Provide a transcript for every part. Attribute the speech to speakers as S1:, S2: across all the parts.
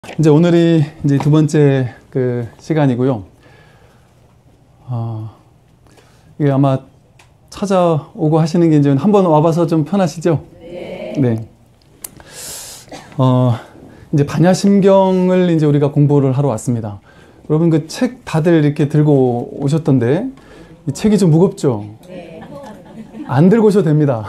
S1: 이제 오늘이 이제 두 번째 시간이고요. 이게 아마 찾아오고 하시는 게 이제 한번 와봐서 좀 편하시죠? 네. 이제 반야심경을 이제 우리가 공부를 하러 왔습니다. 여러분 그 책 다들 이렇게 들고 오셨던데 이 책이 좀 무겁죠? 안 들고 오셔도 됩니다.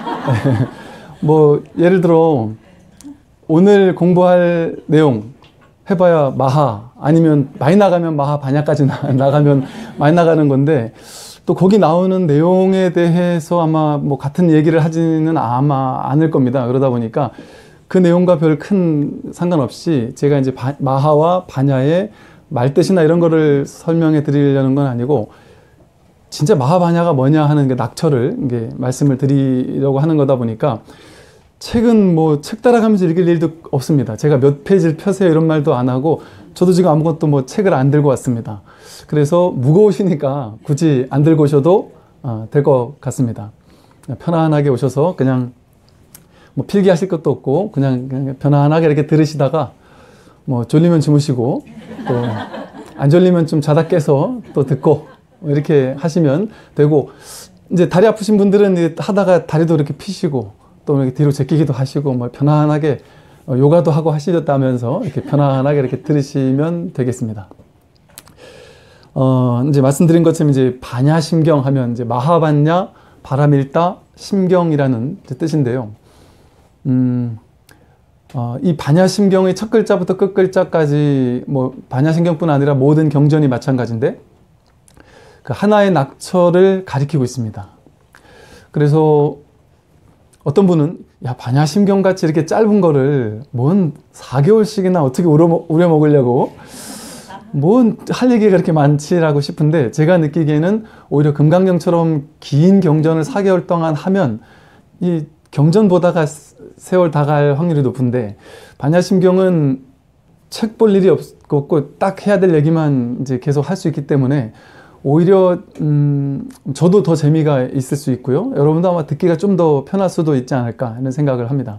S1: 뭐 예를 들어 오늘 공부할 내용 해봐야 마하 아니면 많이 나가면 마하 반야까지 나가면 많이 나가는 건데 또 거기 나오는 내용에 대해서 아마 뭐 같은 얘기를 하지는 아마 않을 겁니다. 그러다 보니까 그 내용과 별 큰 상관없이 제가 이제 마하와 반야의 말뜻이나 이런 거를 설명해 드리려는 건 아니고 진짜 마하 반야가 뭐냐 하는 게 낙처를 이게 말씀을 드리려고 하는 거다 보니까 책은 뭐 책 따라가면서 읽을 일도 없습니다. 제가 몇 페이지를 펴세요 이런 말도 안 하고 저도 지금 아무것도 뭐 책을 안 들고 왔습니다. 그래서 무거우시니까 굳이 안 들고 오셔도 될 것 같습니다. 편안하게 오셔서 그냥 뭐 필기하실 것도 없고 그냥 편안하게 이렇게 들으시다가 뭐 졸리면 주무시고 또 안 졸리면 좀 자다 깨서 또 듣고 이렇게 하시면 되고 이제 다리 아프신 분들은 하다가 다리도 이렇게 피시고 또 이렇게 뒤로 제끼기도 하시고 뭐 편안하게 요가도 하고 하시겠다면서 이렇게 편안하게 이렇게 들으시면 되겠습니다. 이제 말씀드린 것처럼 이제 반야심경 하면 이제 마하반야 바라밀다 심경이라는 뜻인데요. 이 반야심경의 첫 글자부터 끝 글자까지 뭐 반야심경뿐 아니라 모든 경전이 마찬가지인데 그 하나의 낙처를 가리키고 있습니다. 그래서 어떤 분은 야 반야심경 같이 이렇게 짧은 거를 뭔 4개월씩이나 어떻게 우려 먹으려고 뭔 할 얘기가 그렇게 많지라고 싶은데 제가 느끼기에는 오히려 금강경처럼 긴 경전을 4개월 동안 하면 이 경전보다가 세월 다 갈 확률이 높은데 반야심경은 책 볼 일이 없고 딱 해야 될 얘기만 이제 계속 할 수 있기 때문에 오히려 저도 더 재미가 있을 수 있고요. 여러분도 아마 듣기가 좀 더 편할 수도 있지 않을까 하는 생각을 합니다.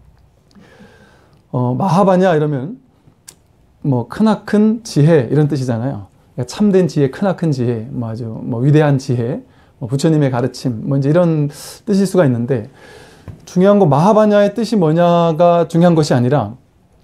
S1: 마하반야 이러면 뭐 크나큰 지혜 이런 뜻이잖아요. 그러니까 참된 지혜, 크나큰 지혜, 뭐 아주 뭐 위대한 지혜, 뭐 부처님의 가르침, 뭐 이제 이런 뜻일 수가 있는데 중요한 거 마하반야의 뜻이 뭐냐가 중요한 것이 아니라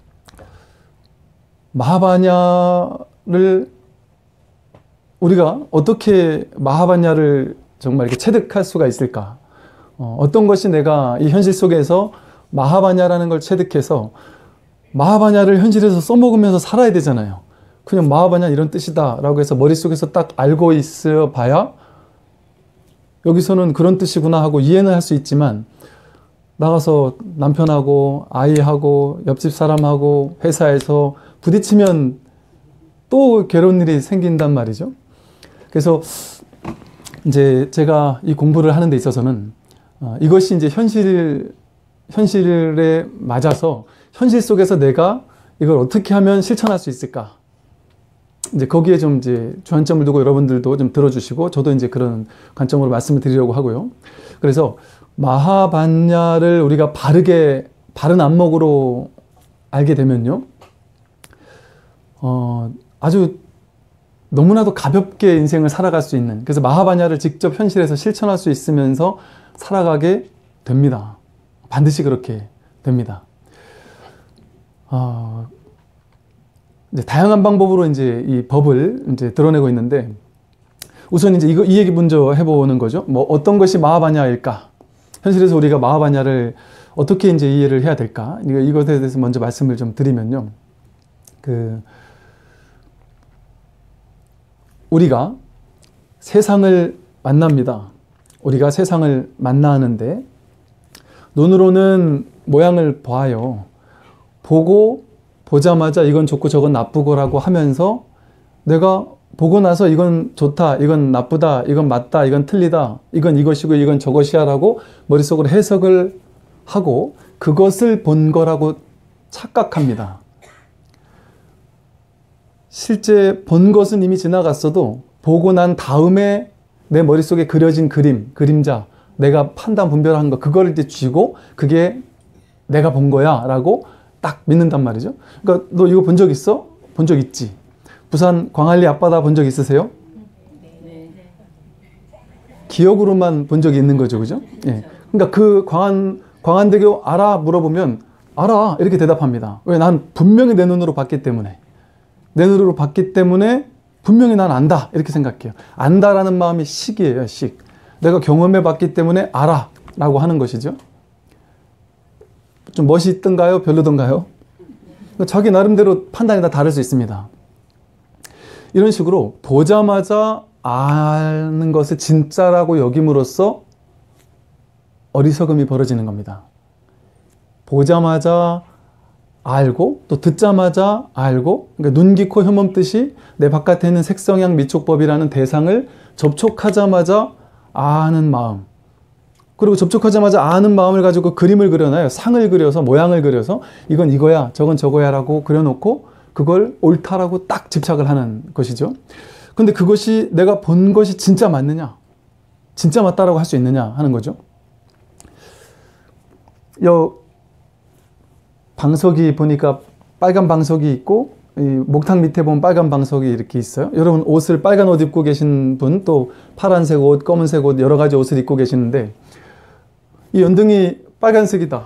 S1: 마하반야를 우리가 어떻게 마하반야를 정말 이렇게 체득할 수가 있을까? 어떤 것이 내가 이 현실 속에서 마하반야라는 걸 체득해서 마하반야를 현실에서 써먹으면서 살아야 되잖아요. 그냥 마하반야 이런 뜻이다 라고 해서 머릿속에서 딱 알고 있어 봐야 여기서는 그런 뜻이구나 하고 이해는 할 수 있지만 나가서 남편하고 아이하고 옆집 사람하고 회사에서 부딪히면 또 괴로운 일이 생긴단 말이죠. 그래서 이제 제가 이 공부를 하는 데 있어서는 이것이 이제 현실에 맞아서 현실 속에서 내가 이걸 어떻게 하면 실천할 수 있을까? 이제 거기에 좀 이제 주안점을 두고 여러분들도 좀 들어주시고 저도 이제 그런 관점으로 말씀을 드리려고 하고요. 그래서 마하반야를 우리가 바른 안목으로 알게 되면요. 아주 너무나도 가볍게 인생을 살아갈 수 있는 그래서 마하반야를 직접 현실에서 실천할 수 있으면서 살아가게 됩니다. 반드시 그렇게 됩니다. 이제 다양한 방법으로 이제 이 법을 이제 드러내고 있는데 우선 이제 이 얘기 먼저 해보는 거죠. 뭐 어떤 것이 마하반야일까? 현실에서 우리가 마하반야를 어떻게 이제 이해를 해야 될까? 이것에 대해서 먼저 말씀을 좀 드리면요. 우리가 세상을 만납니다. 우리가 세상을 만나는데 눈으로는 모양을 봐요. 보자마자 이건 좋고 저건 나쁘고라고 하면서 내가 보고 나서 이건 좋다, 이건 나쁘다, 이건 맞다, 이건 틀리다, 이건 이것이고 이건 저것이야 라고 머릿속으로 해석을 하고 그것을 본 거라고 착각합니다. 실제 본 것은 이미 지나갔어도 보고 난 다음에 내 머릿속에 그려진 그림자, 내가 판단 분별한 거 그거를 이제 쥐고 그게 내가 본 거야 라고 딱 믿는단 말이죠. 그러니까 너 이거 본 적 있어? 본 적 있지. 부산 광안리 앞바다 본 적 있으세요? 기억으로만 본 적이 있는 거죠. 그죠? 예. 그러니까 그 광안대교 알아? 물어보면 알아. 이렇게 대답합니다. 왜? 난 분명히 내 눈으로 봤기 때문에. 내 눈으로 봤기 때문에 분명히 난 안다. 이렇게 생각해요. 안다라는 마음이 식이에요. 식. 내가 경험해 봤기 때문에 알아. 라고 하는 것이죠. 좀 멋있던가요? 별로던가요? 자기 나름대로 판단이 다 다를 수 있습니다. 이런 식으로 보자마자 아는 것을 진짜라고 여김으로써 어리석음이 벌어지는 겁니다. 보자마자 알고 또 듣자마자 알고, 그러니까 눈, 귀, 코, 혀몸 뜻이 내 바깥에 있는 색성향 미촉법이라는 대상을 접촉하자마자 아는 마음, 그리고 접촉하자마자 아는 마음을 가지고 그림을 그려놔요. 상을 그려서 모양을 그려서 이건 이거야 저건 저거야 라고 그려놓고 그걸 옳다라고 딱 집착을 하는 것이죠. 근데 그것이 내가 본 것이 진짜 맞느냐, 진짜 맞다라고 할 수 있느냐 하는 거죠. 방석이 보니까 빨간 방석이 있고 이 목탁 밑에 보면 빨간 방석이 이렇게 있어요. 여러분 옷을 빨간 옷 입고 계신 분, 또 파란색 옷, 검은색 옷 여러 가지 옷을 입고 계시는데 이 연등이 빨간색이다.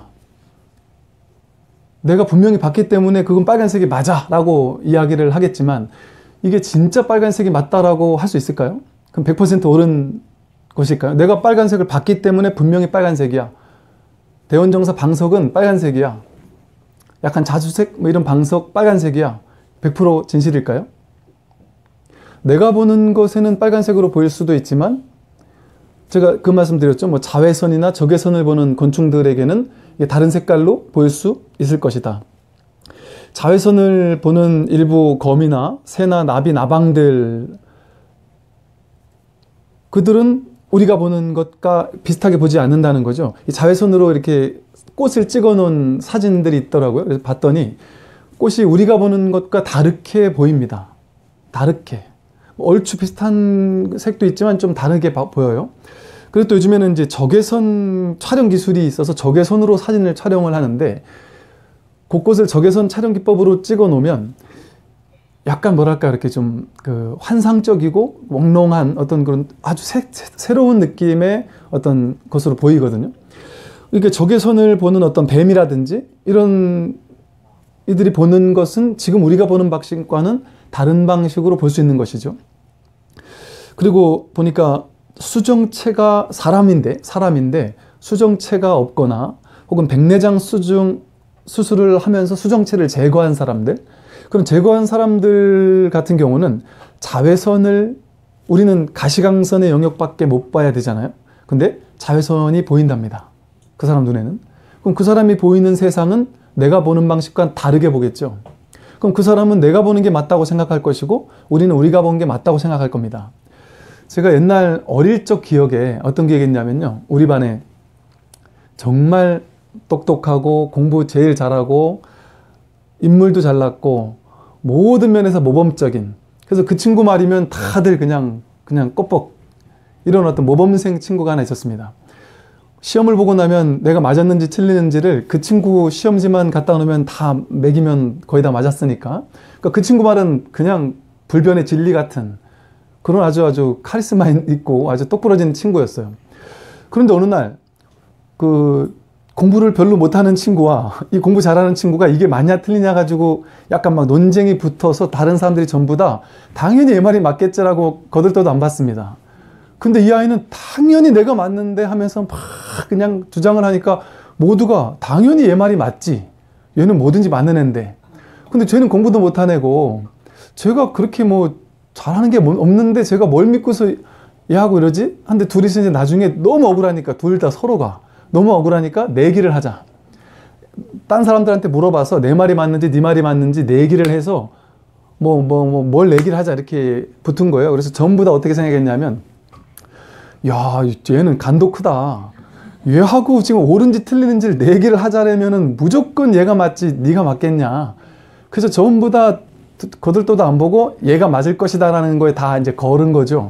S1: 내가 분명히 봤기 때문에 그건 빨간색이 맞아 라고 이야기를 하겠지만 이게 진짜 빨간색이 맞다라고 할 수 있을까요? 그럼 100% 옳은 것일까요? 내가 빨간색을 봤기 때문에 분명히 빨간색이야. 대원정사 방석은 빨간색이야. 약간 자주색 뭐 이런 방석 빨간색이야. 100% 진실일까요? 내가 보는 것에는 빨간색으로 보일 수도 있지만 제가 그 말씀 드렸죠. 뭐 자외선이나 적외선을 보는 곤충들에게는 이게 다른 색깔로 보일 수 있을 것이다. 자외선을 보는 일부 거미나 새나 나비, 나방들, 그들은 우리가 보는 것과 비슷하게 보지 않는다는 거죠. 이 자외선으로 이렇게 꽃을 찍어 놓은 사진들이 있더라고요. 그래서 봤더니 꽃이 우리가 보는 것과 다르게 보입니다. 다르게. 얼추 비슷한 색도 있지만 좀 다르게 보여요. 그리고 또 요즘에는 이제 적외선 촬영 기술이 있어서 적외선으로 사진을 촬영을 하는데 곳곳을 적외선 촬영 기법으로 찍어 놓으면 약간 뭐랄까 이렇게 좀 그 환상적이고 몽롱한 어떤 그런 아주 새로운 느낌의 어떤 것으로 보이거든요. 이렇게 적외선을 보는 어떤 뱀이라든지 이런 이들이 보는 것은 지금 우리가 보는 방식과는 다른 방식으로 볼 수 있는 것이죠. 그리고 보니까 수정체가 사람인데 수정체가 없거나 혹은 백내장 수술을 하면서 수정체를 제거한 사람들, 그럼 제거한 사람들 같은 경우는 자외선을 우리는 가시광선의 영역밖에 못 봐야 되잖아요. 근데 자외선이 보인답니다. 그 사람 눈에는. 그럼 그 사람이 보이는 세상은 내가 보는 방식과 다르게 보겠죠. 그럼 그 사람은 내가 보는 게 맞다고 생각할 것이고 우리는 우리가 본 게 맞다고 생각할 겁니다. 제가 옛날 어릴 적 기억에 어떤 기억이 있냐면요. 우리 반에 정말 똑똑하고 공부 제일 잘하고 인물도 잘났고 모든 면에서 모범적인, 그래서 그 친구 말이면 다들 그냥 껍벅 이런 어떤 모범생 친구가 하나 있었습니다. 시험을 보고 나면 내가 맞았는지 틀리는지를 그 친구 시험지만 갖다 놓으면 다 매기면 거의 다 맞았으니까, 그러니까 그 친구 말은 그냥 불변의 진리 같은 그런 아주 카리스마 있고 아주 똑부러진 친구였어요. 그런데 어느 날 그 공부를 별로 못하는 친구와 이 공부 잘하는 친구가 이게 맞냐 틀리냐 가지고 약간 막 논쟁이 붙어서 다른 사람들이 전부 다 당연히 얘 말이 맞겠지라고 거들떠도 안 받습니다. 근데 이 아이는 당연히 내가 맞는데 하면서 막 그냥 주장을 하니까 모두가 당연히 얘 말이 맞지. 얘는 뭐든지 맞는 애인데. 근데 쟤는 공부도 못한 애고 쟤가 그렇게 뭐 잘하는 게 없는데 제가 뭘 믿고서 얘하고 이러지? 근데 둘이서 이제 나중에 너무 억울하니까 둘 다 서로가 너무 억울하니까 내기를 하자. 딴 사람들한테 물어봐서 내 말이 맞는지 네 말이 맞는지 내기를 해서 뭘 내기를 하자 이렇게 붙은 거예요. 그래서 전부 다 어떻게 생각했냐면 야, 얘는 간도 크다. 얘하고 지금 옳은지 틀리는지를 내기를 하자려면은 무조건 얘가 맞지 네가 맞겠냐. 그래서 전부 다 거들떠도 안 보고 얘가 맞을 것이다 라는 거에 다 이제 걸은 거죠.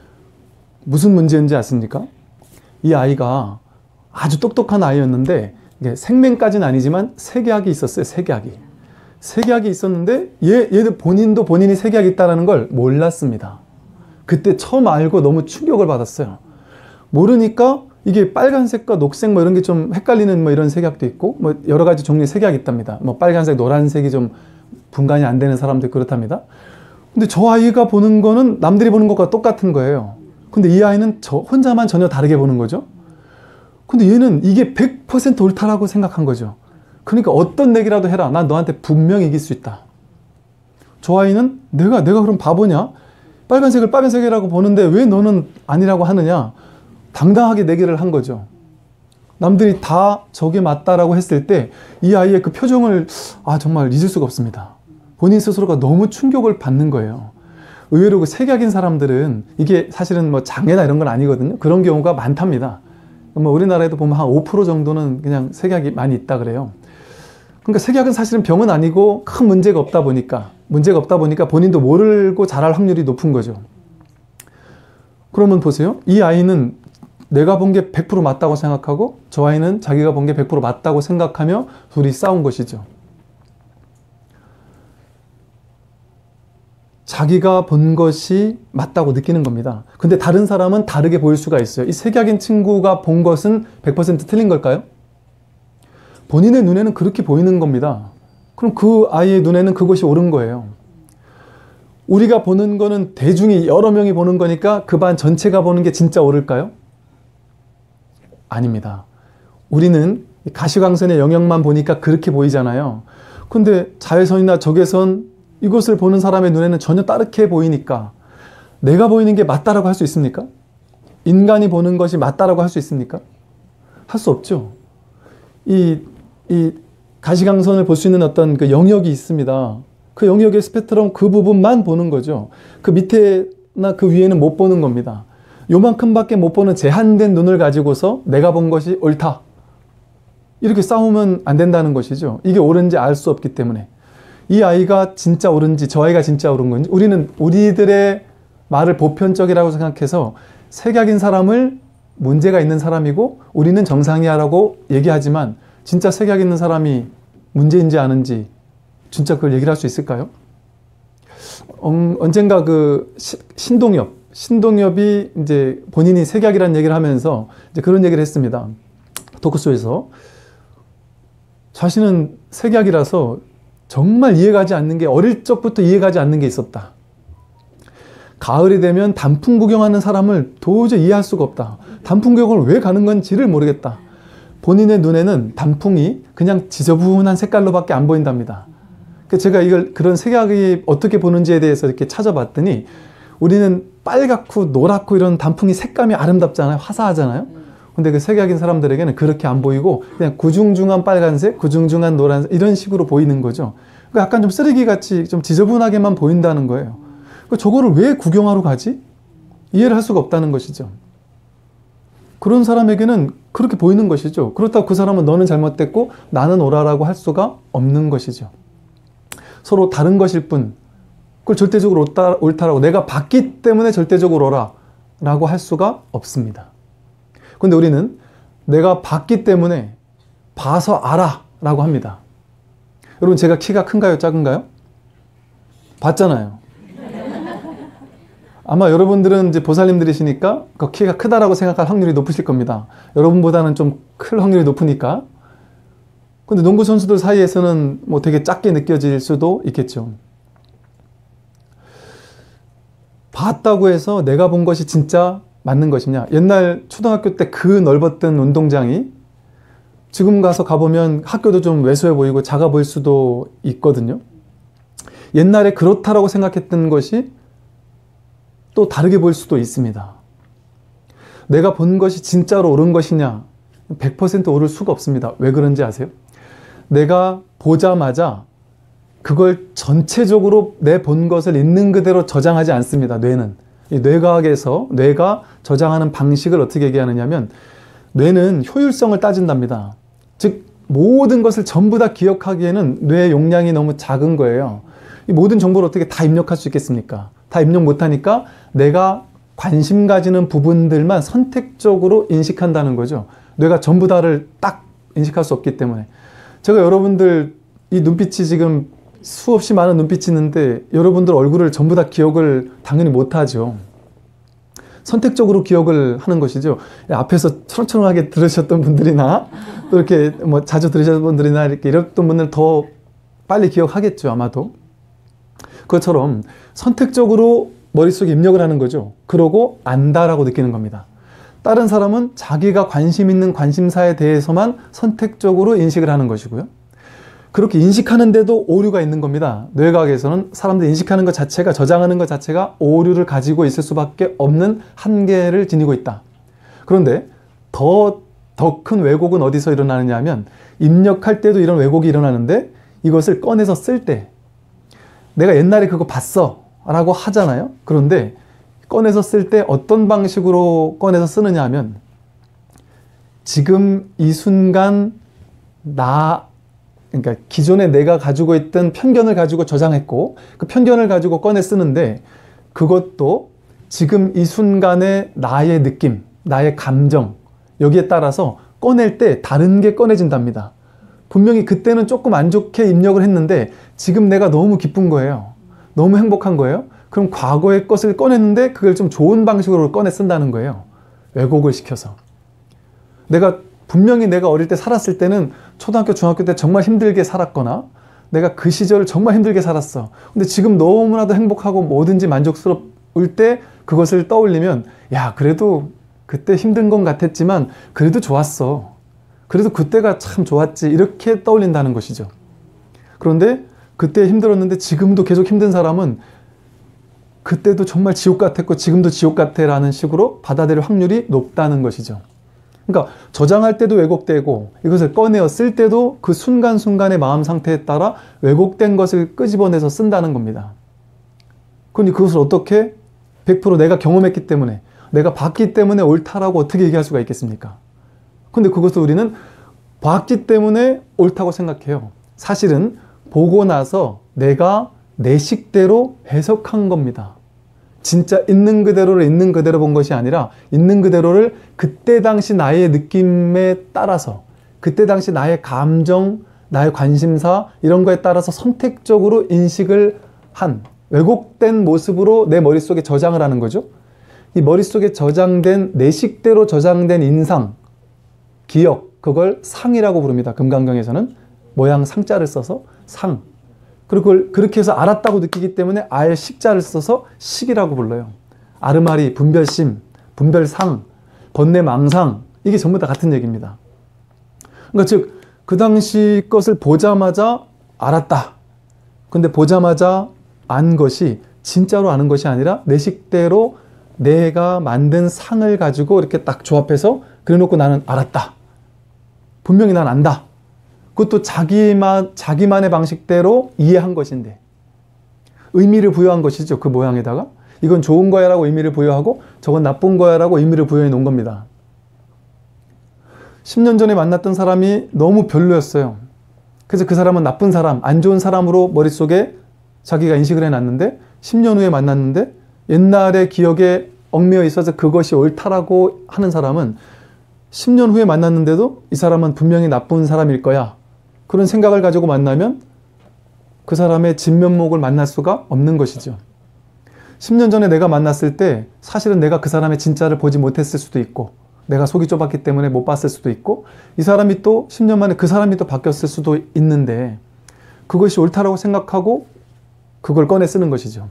S1: 무슨 문제인지 아십니까? 이 아이가 아주 똑똑한 아이였는데 이게 생맹까지는 아니지만 세계학이 있었어요. 세계학이. 세계학이 있었는데 얘도 본인도 본인이 세계학이 있다는 걸 몰랐습니다. 그때 처음 알고 너무 충격을 받았어요. 모르니까 이게 빨간색과 녹색 뭐 이런 게 좀 헷갈리는 뭐 이런 세계학도 있고 뭐 여러 가지 종류의 세계학이 있답니다. 뭐 빨간색, 노란색이 좀 분간이 안 되는 사람들 그렇답니다. 근데 저 아이가 보는 거는 남들이 보는 것과 똑같은 거예요. 근데 이 아이는 저 혼자만 전혀 다르게 보는 거죠. 근데 얘는 이게 100% 옳다라고 생각한 거죠. 그러니까 어떤 내기라도 해라. 난 너한테 분명히 이길 수 있다. 저 아이는 내가 그럼 바보냐? 빨간색을 빨간색이라고 보는데 왜 너는 아니라고 하느냐? 당당하게 내기를 한 거죠. 남들이 다 저게 맞다라고 했을 때 이 아이의 그 표정을 정말 잊을 수가 없습니다. 본인 스스로가 너무 충격을 받는 거예요. 의외로 그 세계학인 사람들은 이게 사실은 뭐 장애나 이런 건 아니거든요. 그런 경우가 많답니다. 뭐 우리나라에도 보면 한 5% 정도는 그냥 세계학이 많이 있다 그래요. 그러니까 세계학은 사실은 병은 아니고 큰 문제가 없다 보니까 본인도 모르고 자랄 확률이 높은 거죠. 그러면 보세요. 이 아이는 내가 본 게 100% 맞다고 생각하고 저 아이는 자기가 본 게 100% 맞다고 생각하며 둘이 싸운 것이죠. 자기가 본 것이 맞다고 느끼는 겁니다. 근데 다른 사람은 다르게 보일 수가 있어요. 이 세계학인 친구가 본 것은 100% 틀린 걸까요? 본인의 눈에는 그렇게 보이는 겁니다. 그럼 그 아이의 눈에는 그것이 옳은 거예요. 우리가 보는 거는 대중이 여러 명이 보는 거니까 그 반 전체가 보는 게 진짜 옳을까요? 아닙니다. 우리는 가시광선의 영역만 보니까 그렇게 보이잖아요. 근데 자외선이나 적외선 이것을 보는 사람의 눈에는 전혀 다르게 보이니까 내가 보이는 게 맞다라고 할 수 있습니까? 인간이 보는 것이 맞다라고 할 수 있습니까? 할 수 없죠. 이 가시광선을 볼 수 있는 어떤 그 영역이 있습니다. 그 영역의 스펙트럼 그 부분만 보는 거죠. 그 밑에나 그 위에는 못 보는 겁니다. 요만큼밖에 못 보는 제한된 눈을 가지고서 내가 본 것이 옳다. 이렇게 싸우면 안 된다는 것이죠. 이게 옳은지 알 수 없기 때문에. 이 아이가 진짜 옳은지 저 아이가 진짜 옳은 건지 우리는 우리들의 말을 보편적이라고 생각해서 세계학인 사람을 문제가 있는 사람이고 우리는 정상이야라고 얘기하지만 진짜 세계학 있는 사람이 문제인지 아는지 진짜 그걸 얘기를 할 수 있을까요? 언젠가 그 신동엽이 이제 본인이 세계학이라는 얘기를 하면서 이제 그런 얘기를 했습니다. 토크쇼에서 자신은 세계학이라서 정말 이해가지 않는 게 어릴 적부터 이해가지 않는 게 있었다. 가을이 되면 단풍 구경하는 사람을 도저히 이해할 수가 없다. 단풍 구경을 왜 가는 건지를 모르겠다. 본인의 눈에는 단풍이 그냥 지저분한 색깔로밖에 안 보인답니다. 제가 그런 세계학이 어떻게 보는지에 대해서 이렇게 찾아봤더니 우리는 빨갛고 노랗고 이런 단풍이 색감이 아름답잖아요. 화사하잖아요. 근데 그 세계학인 사람들에게는 그렇게 안 보이고 그냥 구중중한 빨간색, 구중중한 노란색 이런 식으로 보이는 거죠. 그러니까 약간 좀 쓰레기같이 좀 지저분하게만 보인다는 거예요. 저거를 왜 구경하러 가지? 이해를 할 수가 없다는 것이죠. 그런 사람에게는 그렇게 보이는 것이죠. 그렇다고 그 사람은 너는 잘못됐고 나는 옳아라고 할 수가 없는 것이죠. 서로 다른 것일 뿐 그걸 절대적으로 옳다라고 내가 봤기 때문에 절대적으로 옳아라고 할 수가 없습니다. 근데 우리는 내가 봤기 때문에 봐서 알아 라고 합니다. 여러분 제가 키가 큰가요? 작은가요? 봤잖아요. 아마 여러분들은 이제 보살님들이시니까 그 키가 크다라고 생각할 확률이 높으실 겁니다. 여러분보다는 좀 클 확률이 높으니까. 근데 농구 선수들 사이에서는 뭐 되게 작게 느껴질 수도 있겠죠. 봤다고 해서 내가 본 것이 진짜 맞는 것이냐? 옛날 초등학교 때 그 넓었던 운동장이 지금 가보면 학교도 좀 왜소해 보이고 작아 보일 수도 있거든요. 옛날에 그렇다라고 생각했던 것이 또 다르게 보일 수도 있습니다. 내가 본 것이 진짜로 옳은 것이냐? 100% 옳을 수가 없습니다. 왜 그런지 아세요? 내가 보자마자 그걸 전체적으로 내 본 것을 있는 그대로 저장하지 않습니다. 뇌는. 이 뇌과학에서 뇌가 저장하는 방식을 어떻게 얘기하느냐면 뇌는 효율성을 따진답니다. 즉 모든 것을 전부 다 기억하기에는 뇌 용량이 너무 작은 거예요. 이 모든 정보를 어떻게 다 입력할 수 있겠습니까? 다 입력 못하니까 내가 관심 가지는 부분들만 선택적으로 인식한다는 거죠. 뇌가 전부 다를 딱 인식할 수 없기 때문에. 제가 여러분들 이 눈빛이 지금 수없이 많은 눈빛이 있는데 여러분들 얼굴을 전부 다 기억을 당연히 못하죠. 선택적으로 기억을 하는 것이죠. 앞에서 초롱초롱하게 들으셨던 분들이나 또 이렇게 뭐 자주 들으셨던 분들이나 이렇게 이랬던 분들 더 빨리 기억하겠죠, 아마도. 그것처럼 선택적으로 머릿속에 입력을 하는 거죠. 그러고 안다라고 느끼는 겁니다. 다른 사람은 자기가 관심 있는 관심사에 대해서만 선택적으로 인식을 하는 것이고요. 그렇게 인식하는데도 오류가 있는 겁니다. 뇌과학에서는 사람들이 인식하는 것 자체가, 저장하는 것 자체가 오류를 가지고 있을 수밖에 없는 한계를 지니고 있다. 그런데 더 큰 왜곡은 어디서 일어나느냐 하면 입력할 때도 이런 왜곡이 일어나는데 이것을 꺼내서 쓸 때 내가 옛날에 그거 봤어 라고 하잖아요. 그런데 꺼내서 쓸 때 어떤 방식으로 꺼내서 쓰느냐 하면 지금 이 순간 그러니까 기존에 내가 가지고 있던 편견을 가지고 저장했고 그 편견을 가지고 꺼내 쓰는데 그것도 지금 이 순간의 나의 느낌, 나의 감정 여기에 따라서 꺼낼 때 다른 게 꺼내진답니다. 분명히 그때는 조금 안 좋게 입력을 했는데 지금 내가 너무 기쁜 거예요. 너무 행복한 거예요. 그럼 과거의 것을 꺼냈는데 그걸 좀 좋은 방식으로 꺼내 쓴다는 거예요. 왜곡을 시켜서. 분명히 내가 어릴 때 살았을 때는 초등학교, 중학교 때 정말 힘들게 살았거나 내가 그 시절을 정말 힘들게 살았어. 근데 지금 너무나도 행복하고 뭐든지 만족스러울 때 그것을 떠올리면 야, 그래도 그때 힘든 건 같았지만 그래도 좋았어. 그래도 그때가 참 좋았지. 이렇게 떠올린다는 것이죠. 그런데 그때 힘들었는데 지금도 계속 힘든 사람은 그때도 정말 지옥 같았고 지금도 지옥 같아 라는 식으로 받아들일 확률이 높다는 것이죠. 그러니까 저장할 때도 왜곡되고 이것을 꺼내어 쓸 때도 그 순간순간의 마음 상태에 따라 왜곡된 것을 끄집어내서 쓴다는 겁니다. 그런데 그것을 어떻게 100% 내가 경험했기 때문에 내가 봤기 때문에 옳다라고 어떻게 얘기할 수가 있겠습니까? 근데 그것을 우리는 봤기 때문에 옳다고 생각해요. 사실은 보고 나서 내가 내 식대로 해석한 겁니다. 진짜 있는 그대로를 있는 그대로 본 것이 아니라 있는 그대로를 그때 당시 나의 느낌에 따라서 그때 당시 나의 감정, 나의 관심사 이런 거에 따라서 선택적으로 인식을 한 왜곡된 모습으로 내 머릿속에 저장을 하는 거죠. 이 머릿속에 저장된 내 식대로 저장된 인상, 기억, 그걸 상이라고 부릅니다. 금강경에서는 모양 상자를 써서 상. 그리고 그걸 그렇게 해서 알았다고 느끼기 때문에 알 식자를 써서 식이라고 불러요. 아르마리, 분별심, 분별상, 번뇌망상 이게 전부 다 같은 얘기입니다. 그러니까 즉 그 당시 것을 보자마자 알았다. 근데 보자마자 안 것이 진짜로 아는 것이 아니라 내 식대로 내가 만든 상을 가지고 이렇게 딱 조합해서 그래놓고 나는 알았다. 분명히 난 안다. 그것도 자기만의 방식대로 이해한 것인데 의미를 부여한 것이죠. 그 모양에다가 이건 좋은 거야 라고 의미를 부여하고 저건 나쁜 거야 라고 의미를 부여해 놓은 겁니다. 10년 전에 만났던 사람이 너무 별로였어요. 그래서 그 사람은 나쁜 사람, 안 좋은 사람으로 머릿속에 자기가 인식을 해놨는데 10년 후에 만났는데 옛날의 기억에 얽매여 있어서 그것이 옳다라고 하는 사람은 10년 후에 만났는데도 이 사람은 분명히 나쁜 사람일 거야. 그런 생각을 가지고 만나면 그 사람의 진면목을 만날 수가 없는 것이죠. 10년 전에 내가 만났을 때 사실은 내가 그 사람의 진짜를 보지 못했을 수도 있고 내가 속이 좁았기 때문에 못 봤을 수도 있고 이 사람이 또 10년 만에 그 사람이 또 바뀌었을 수도 있는데 그것이 옳다라고 생각하고 그걸 꺼내 쓰는 것이죠.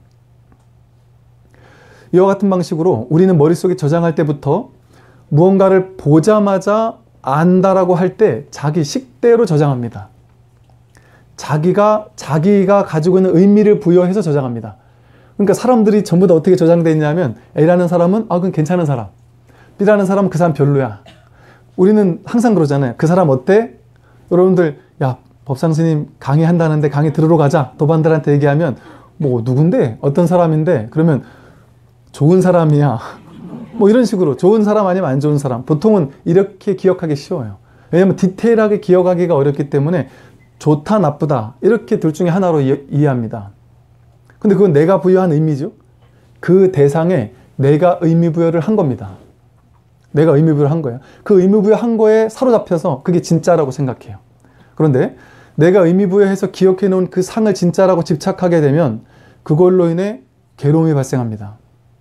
S1: 이와 같은 방식으로 우리는 머릿속에 저장할 때부터 무언가를 보자마자 안다라고 할 때 자기 식대로 저장합니다. 자기가 가지고 있는 의미를 부여해서 저장합니다. 그러니까 사람들이 전부 다 어떻게 저장되어 있냐면 A라는 사람은 그건 괜찮은 사람, B라는 사람은 그 사람 별로야. 우리는 항상 그러잖아요. 그 사람 어때? 여러분들 야 법상스님 강의한다는데 강의 들으러 가자. 도반들한테 얘기하면 뭐 누군데? 어떤 사람인데? 그러면 좋은 사람이야. 뭐 이런 식으로 좋은 사람 아니면 안 좋은 사람. 보통은 이렇게 기억하기 쉬워요. 왜냐하면 디테일하게 기억하기가 어렵기 때문에 좋다 나쁘다 이렇게 둘 중에 하나로 이해합니다. 근데 그건 내가 부여한 의미죠. 그 대상에 내가 의미 부여를 한 겁니다. 내가 의미부여를 한 거예요. 그 의미부여한 거에 사로잡혀서 그게 진짜라고 생각해요. 그런데 내가 의미부여해서 기억해 놓은 그 상을 진짜라고 집착하게 되면 그걸로 인해 괴로움이 발생합니다.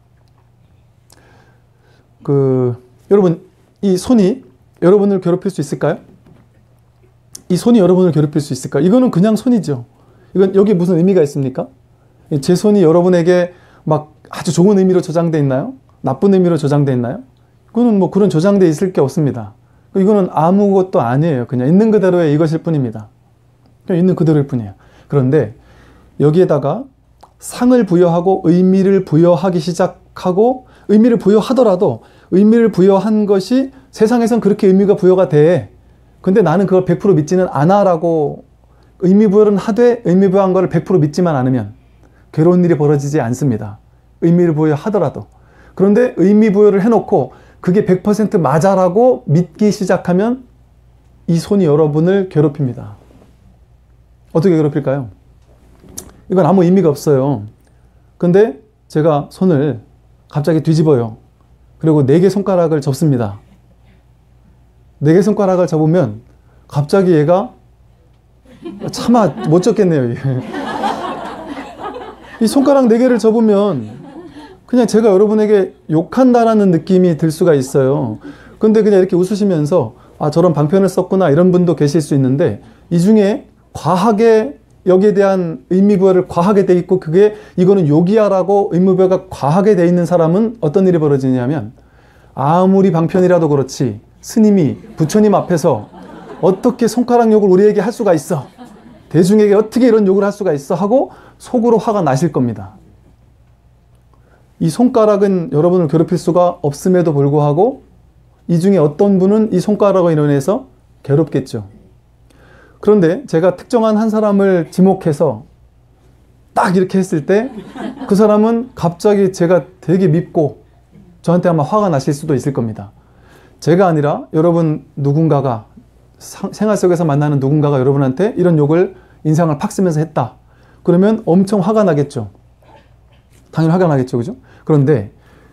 S1: 여러분, 이 손이 여러분을 괴롭힐 수 있을까요? 이 손이 여러분을 괴롭힐 수 있을까요? 이거는 그냥 손이죠. 이건 여기 무슨 의미가 있습니까? 제 손이 여러분에게 막 아주 좋은 의미로 저장되어 있나요? 나쁜 의미로 저장되어 있나요? 그거는 뭐 그런 저장되어 있을 게 없습니다. 이거는 아무것도 아니에요. 그냥 있는 그대로의 이것일 뿐입니다. 그냥 있는 그대로일 뿐이에요. 그런데 여기에다가 상을 부여하고 의미를 부여하기 시작하고 의미를 부여하더라도 의미를 부여한 것이 세상에선 그렇게 의미가 부여가 돼. 근데 나는 그걸 100% 믿지는 않아 라고 의미 부여는 하되 의미 부여한 거를 100% 믿지만 않으면 괴로운 일이 벌어지지 않습니다. 의미를 부여하더라도. 그런데 의미 부여를 해놓고 그게 100% 맞아라고 믿기 시작하면 이 손이 여러분을 괴롭힙니다. 어떻게 괴롭힐까요? 이건 아무 의미가 없어요. 근데 제가 손을 갑자기 뒤집어요. 그리고 4개 손가락을 접습니다. 4개 손가락을 접으면 갑자기 얘가 차마 못 접겠네요. 이 손가락 4개를 접으면 그냥 제가 여러분에게 욕한다라는 느낌이 들 수가 있어요. 근데 그냥 이렇게 웃으시면서 아, 저런 방편을 썼구나 이런 분도 계실 수 있는데 이 중에 과하게 여기에 대한 의미부여를 과하게 돼 있고 그게 이거는 욕이야 라고 의미부여가 과하게 돼 있는 사람은 어떤 일이 벌어지냐면 아무리 방편이라도 그렇지 스님이 부처님 앞에서 어떻게 손가락 욕을 우리에게 할 수가 있어? 대중에게 어떻게 이런 욕을 할 수가 있어? 하고 속으로 화가 나실 겁니다. 이 손가락은 여러분을 괴롭힐 수가 없음에도 불구하고 이 중에 어떤 분은 이 손가락으로 인해서 괴롭겠죠. 그런데 제가 특정한 한 사람을 지목해서 딱 이렇게 했을 때 그 사람은 갑자기 제가 되게 밉고 저한테 아마 화가 나실 수도 있을 겁니다. 제가 아니라 여러분 누군가가 생활 속에서 만나는 누군가가 여러분한테 이런 욕을 인상을 팍 쓰면서 했다. 그러면 엄청 화가 나겠죠. 당연히 화가 나겠죠. 그죠? 그런데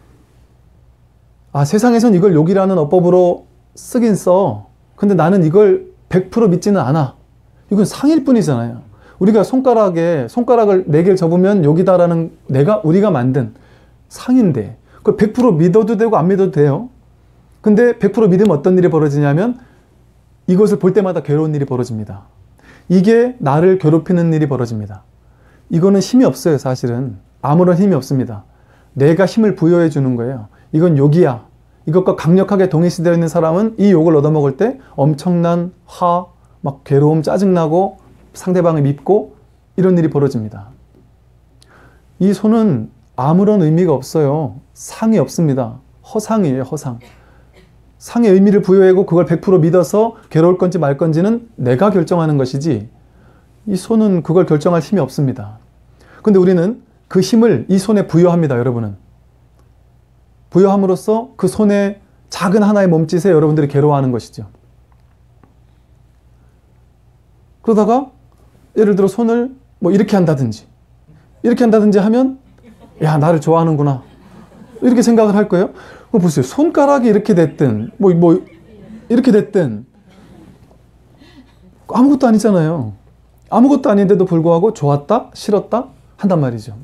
S1: 아, 세상에선 이걸 욕이라는 어법으로 쓰긴 써. 근데 나는 이걸 100% 믿지는 않아. 이건 상일 뿐이잖아요. 우리가 손가락을 4개를 접으면 욕이다라는 우리가 만든 상인데 그걸 100% 믿어도 되고 안 믿어도 돼요. 근데 100% 믿으면 어떤 일이 벌어지냐면 이것을 볼 때마다 괴로운 일이 벌어집니다. 이게 나를 괴롭히는 일이 벌어집니다. 이거는 힘이 없어요. 사실은 아무런 힘이 없습니다. 내가 힘을 부여해 주는 거예요. 이건 욕이야. 이것과 강력하게 동일시되어 있는 사람은 이 욕을 얻어먹을 때 엄청난 막 괴로움, 짜증나고 상대방을 밉고 이런 일이 벌어집니다. 이 손은 아무런 의미가 없어요. 상이 없습니다. 허상이에요. 허상. 상의 의미를 부여하고 그걸 100% 믿어서 괴로울 건지 말 건지는 내가 결정하는 것이지 이 손은 그걸 결정할 힘이 없습니다. 근데 우리는 그 힘을 이 손에 부여합니다. 여러분은. 부여함으로써 그 손의 작은 하나의 몸짓에 여러분들이 괴로워하는 것이죠. 그러다가 예를 들어 손을 뭐 이렇게 한다든지 하면 야, 나를 좋아하는구나 이렇게 생각을 할 거예요. 보세요. 손가락이 이렇게 됐든 뭐 이렇게 됐든 아무것도 아니잖아요. 아무것도 아닌데도 불구하고 좋았다, 싫었다 한단 말이죠.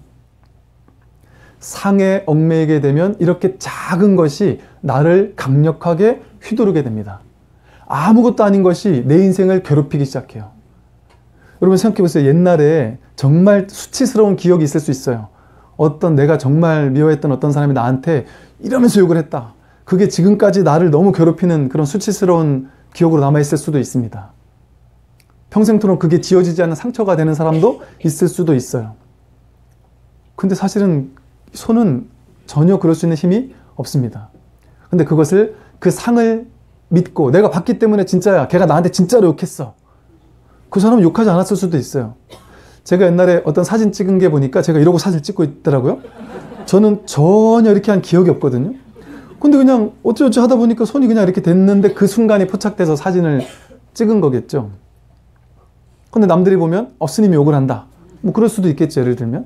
S1: 상에 얽매이게 되면 이렇게 작은 것이 나를 강력하게 휘두르게 됩니다. 아무것도 아닌 것이 내 인생을 괴롭히기 시작해요. 여러분 생각해 보세요. 옛날에 정말 수치스러운 기억이 있을 수 있어요. 내가 정말 미워했던 어떤 사람이 나한테 이러면서 욕을 했다. 그게 지금까지 나를 너무 괴롭히는 그런 수치스러운 기억으로 남아있을 수도 있습니다. 평생토록 그게 지워지지 않는 상처가 되는 사람도 있을 수도 있어요. 근데 사실은 손은 전혀 그럴 수 있는 힘이 없습니다. 근데 그것을 그 상을 믿고 내가 봤기 때문에 진짜야. 걔가 나한테 진짜로 욕했어. 그 사람은 욕하지 않았을 수도 있어요. 제가 옛날에 어떤 사진 찍은 게 보니까 제가 이러고 사진 찍고 있더라고요. 저는 전혀 이렇게 한 기억이 없거든요. 근데 그냥 어쩌고저쩌고 하다 보니까 손이 그냥 이렇게 됐는데 그 순간이 포착돼서 사진을 찍은 거겠죠. 근데 남들이 보면 스님이 욕을 한다. 뭐 그럴 수도 있겠죠. 예를 들면.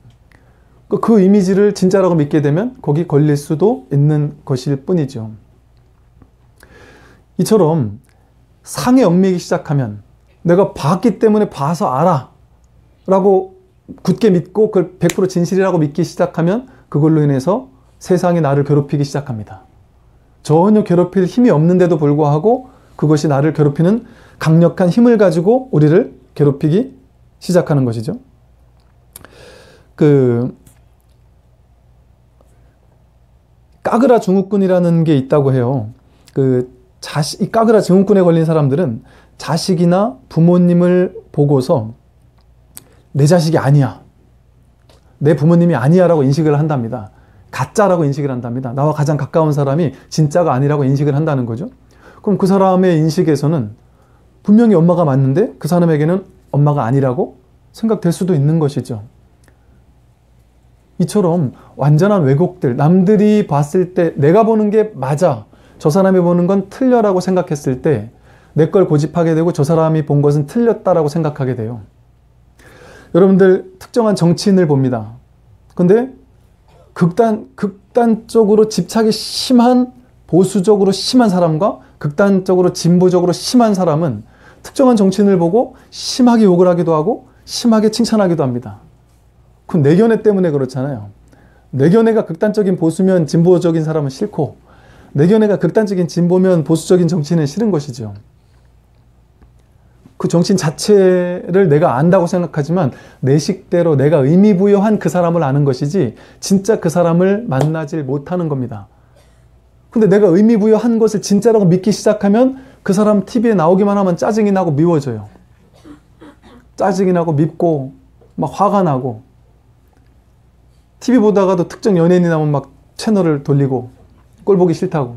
S1: 그 이미지를 진짜라고 믿게 되면 거기 걸릴 수도 있는 것일 뿐이죠. 이처럼 상에 얽매이기 시작하면 내가 봤기 때문에 봐서 알아 라고 굳게 믿고 그걸 100% 진실이라고 믿기 시작하면 그걸로 인해서 세상이 나를 괴롭히기 시작합니다. 전혀 괴롭힐 힘이 없는데도 불구하고 그것이 나를 괴롭히는 강력한 힘을 가지고 우리를 괴롭히기 시작하는 것이죠. 까그라 증후군이라는 게 있다고 해요. 이 까그라 증후군에 걸린 사람들은 자식이나 부모님을 보고서 내 자식이 아니야, 내 부모님이 아니야 라고 인식을 한답니다. 가짜라고 인식을 한답니다. 나와 가장 가까운 사람이 진짜가 아니라고 인식을 한다는 거죠. 그럼 그 사람의 인식에서는 분명히 엄마가 맞는데 그 사람에게는 엄마가 아니라고 생각될 수도 있는 것이죠. 이처럼 완전한 왜곡들, 남들이 봤을 때 내가 보는 게 맞아, 저 사람이 보는 건 틀려라고 생각했을 때 내 걸 고집하게 되고 저 사람이 본 것은 틀렸다라고 생각하게 돼요. 여러분들 특정한 정치인을 봅니다. 근데 극단적으로 집착이 심한, 보수적으로 심한 사람과 극단적으로 진보적으로 심한 사람은 특정한 정치인을 보고 심하게 욕을 하기도 하고 심하게 칭찬하기도 합니다. 그럼 내견해 때문에 그렇잖아요. 내견해가 극단적인 보수면 진보적인 사람은 싫고, 내견해가 극단적인 진보면 보수적인 정치인은 싫은 것이죠. 그 정치인 자체를 내가 안다고 생각하지만 내 식대로 내가 의미부여한 그 사람을 아는 것이지 진짜 그 사람을 만나질 못하는 겁니다. 근데 내가 의미부여한 것을 진짜라고 믿기 시작하면 그 사람 TV에 나오기만 하면 짜증이 나고 미워져요. 짜증이 나고 밉고 막 화가 나고, TV 보다가도 특정 연예인이 나오면 막 채널을 돌리고 꼴 보기 싫다고.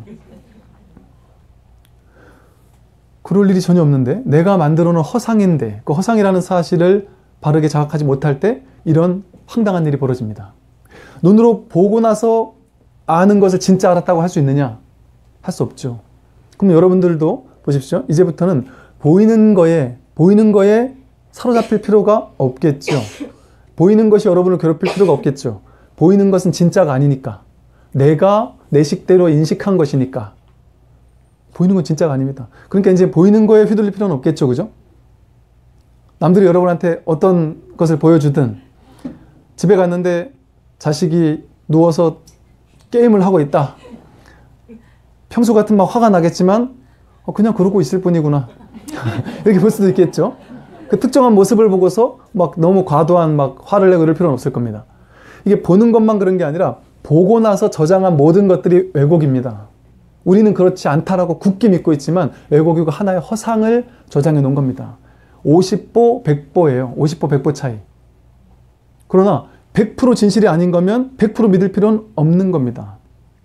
S1: 그럴 일이 전혀 없는데, 내가 만들어 놓은 허상인데 그 허상이라는 사실을 바르게 자각하지 못할 때 이런 황당한 일이 벌어집니다. 눈으로 보고 나서 아는 것을 진짜 알았다고 할 수 있느냐? 할 수 없죠. 그럼 여러분들도 보십시오. 이제부터는 보이는 거에 사로잡힐 필요가 없겠죠. 보이는 것이 여러분을 괴롭힐 필요가 없겠죠. 보이는 것은 진짜가 아니니까. 내가 내 식대로 인식한 것이니까. 보이는 건 진짜가 아닙니다. 그러니까 이제 보이는 거에 휘둘릴 필요는 없겠죠. 그죠? 남들이 여러분한테 어떤 것을 보여주든, 집에 갔는데 자식이 누워서 게임을 하고 있다. 평소 같으면 막 화가 나겠지만 그냥 그러고 있을 뿐이구나. 이렇게 볼 수도 있겠죠. 그 특정한 모습을 보고서 막 너무 과도한 막 화를 내고 이럴 필요는 없을 겁니다. 이게 보는 것만 그런 게 아니라 보고 나서 저장한 모든 것들이 왜곡입니다. 우리는 그렇지 않다라고 굳게 믿고 있지만 왜곡이고 하나의 허상을 저장해 놓은 겁니다. 50보 100보예요. 50보 100보 차이. 그러나 100% 진실이 아닌 거면 100% 믿을 필요는 없는 겁니다.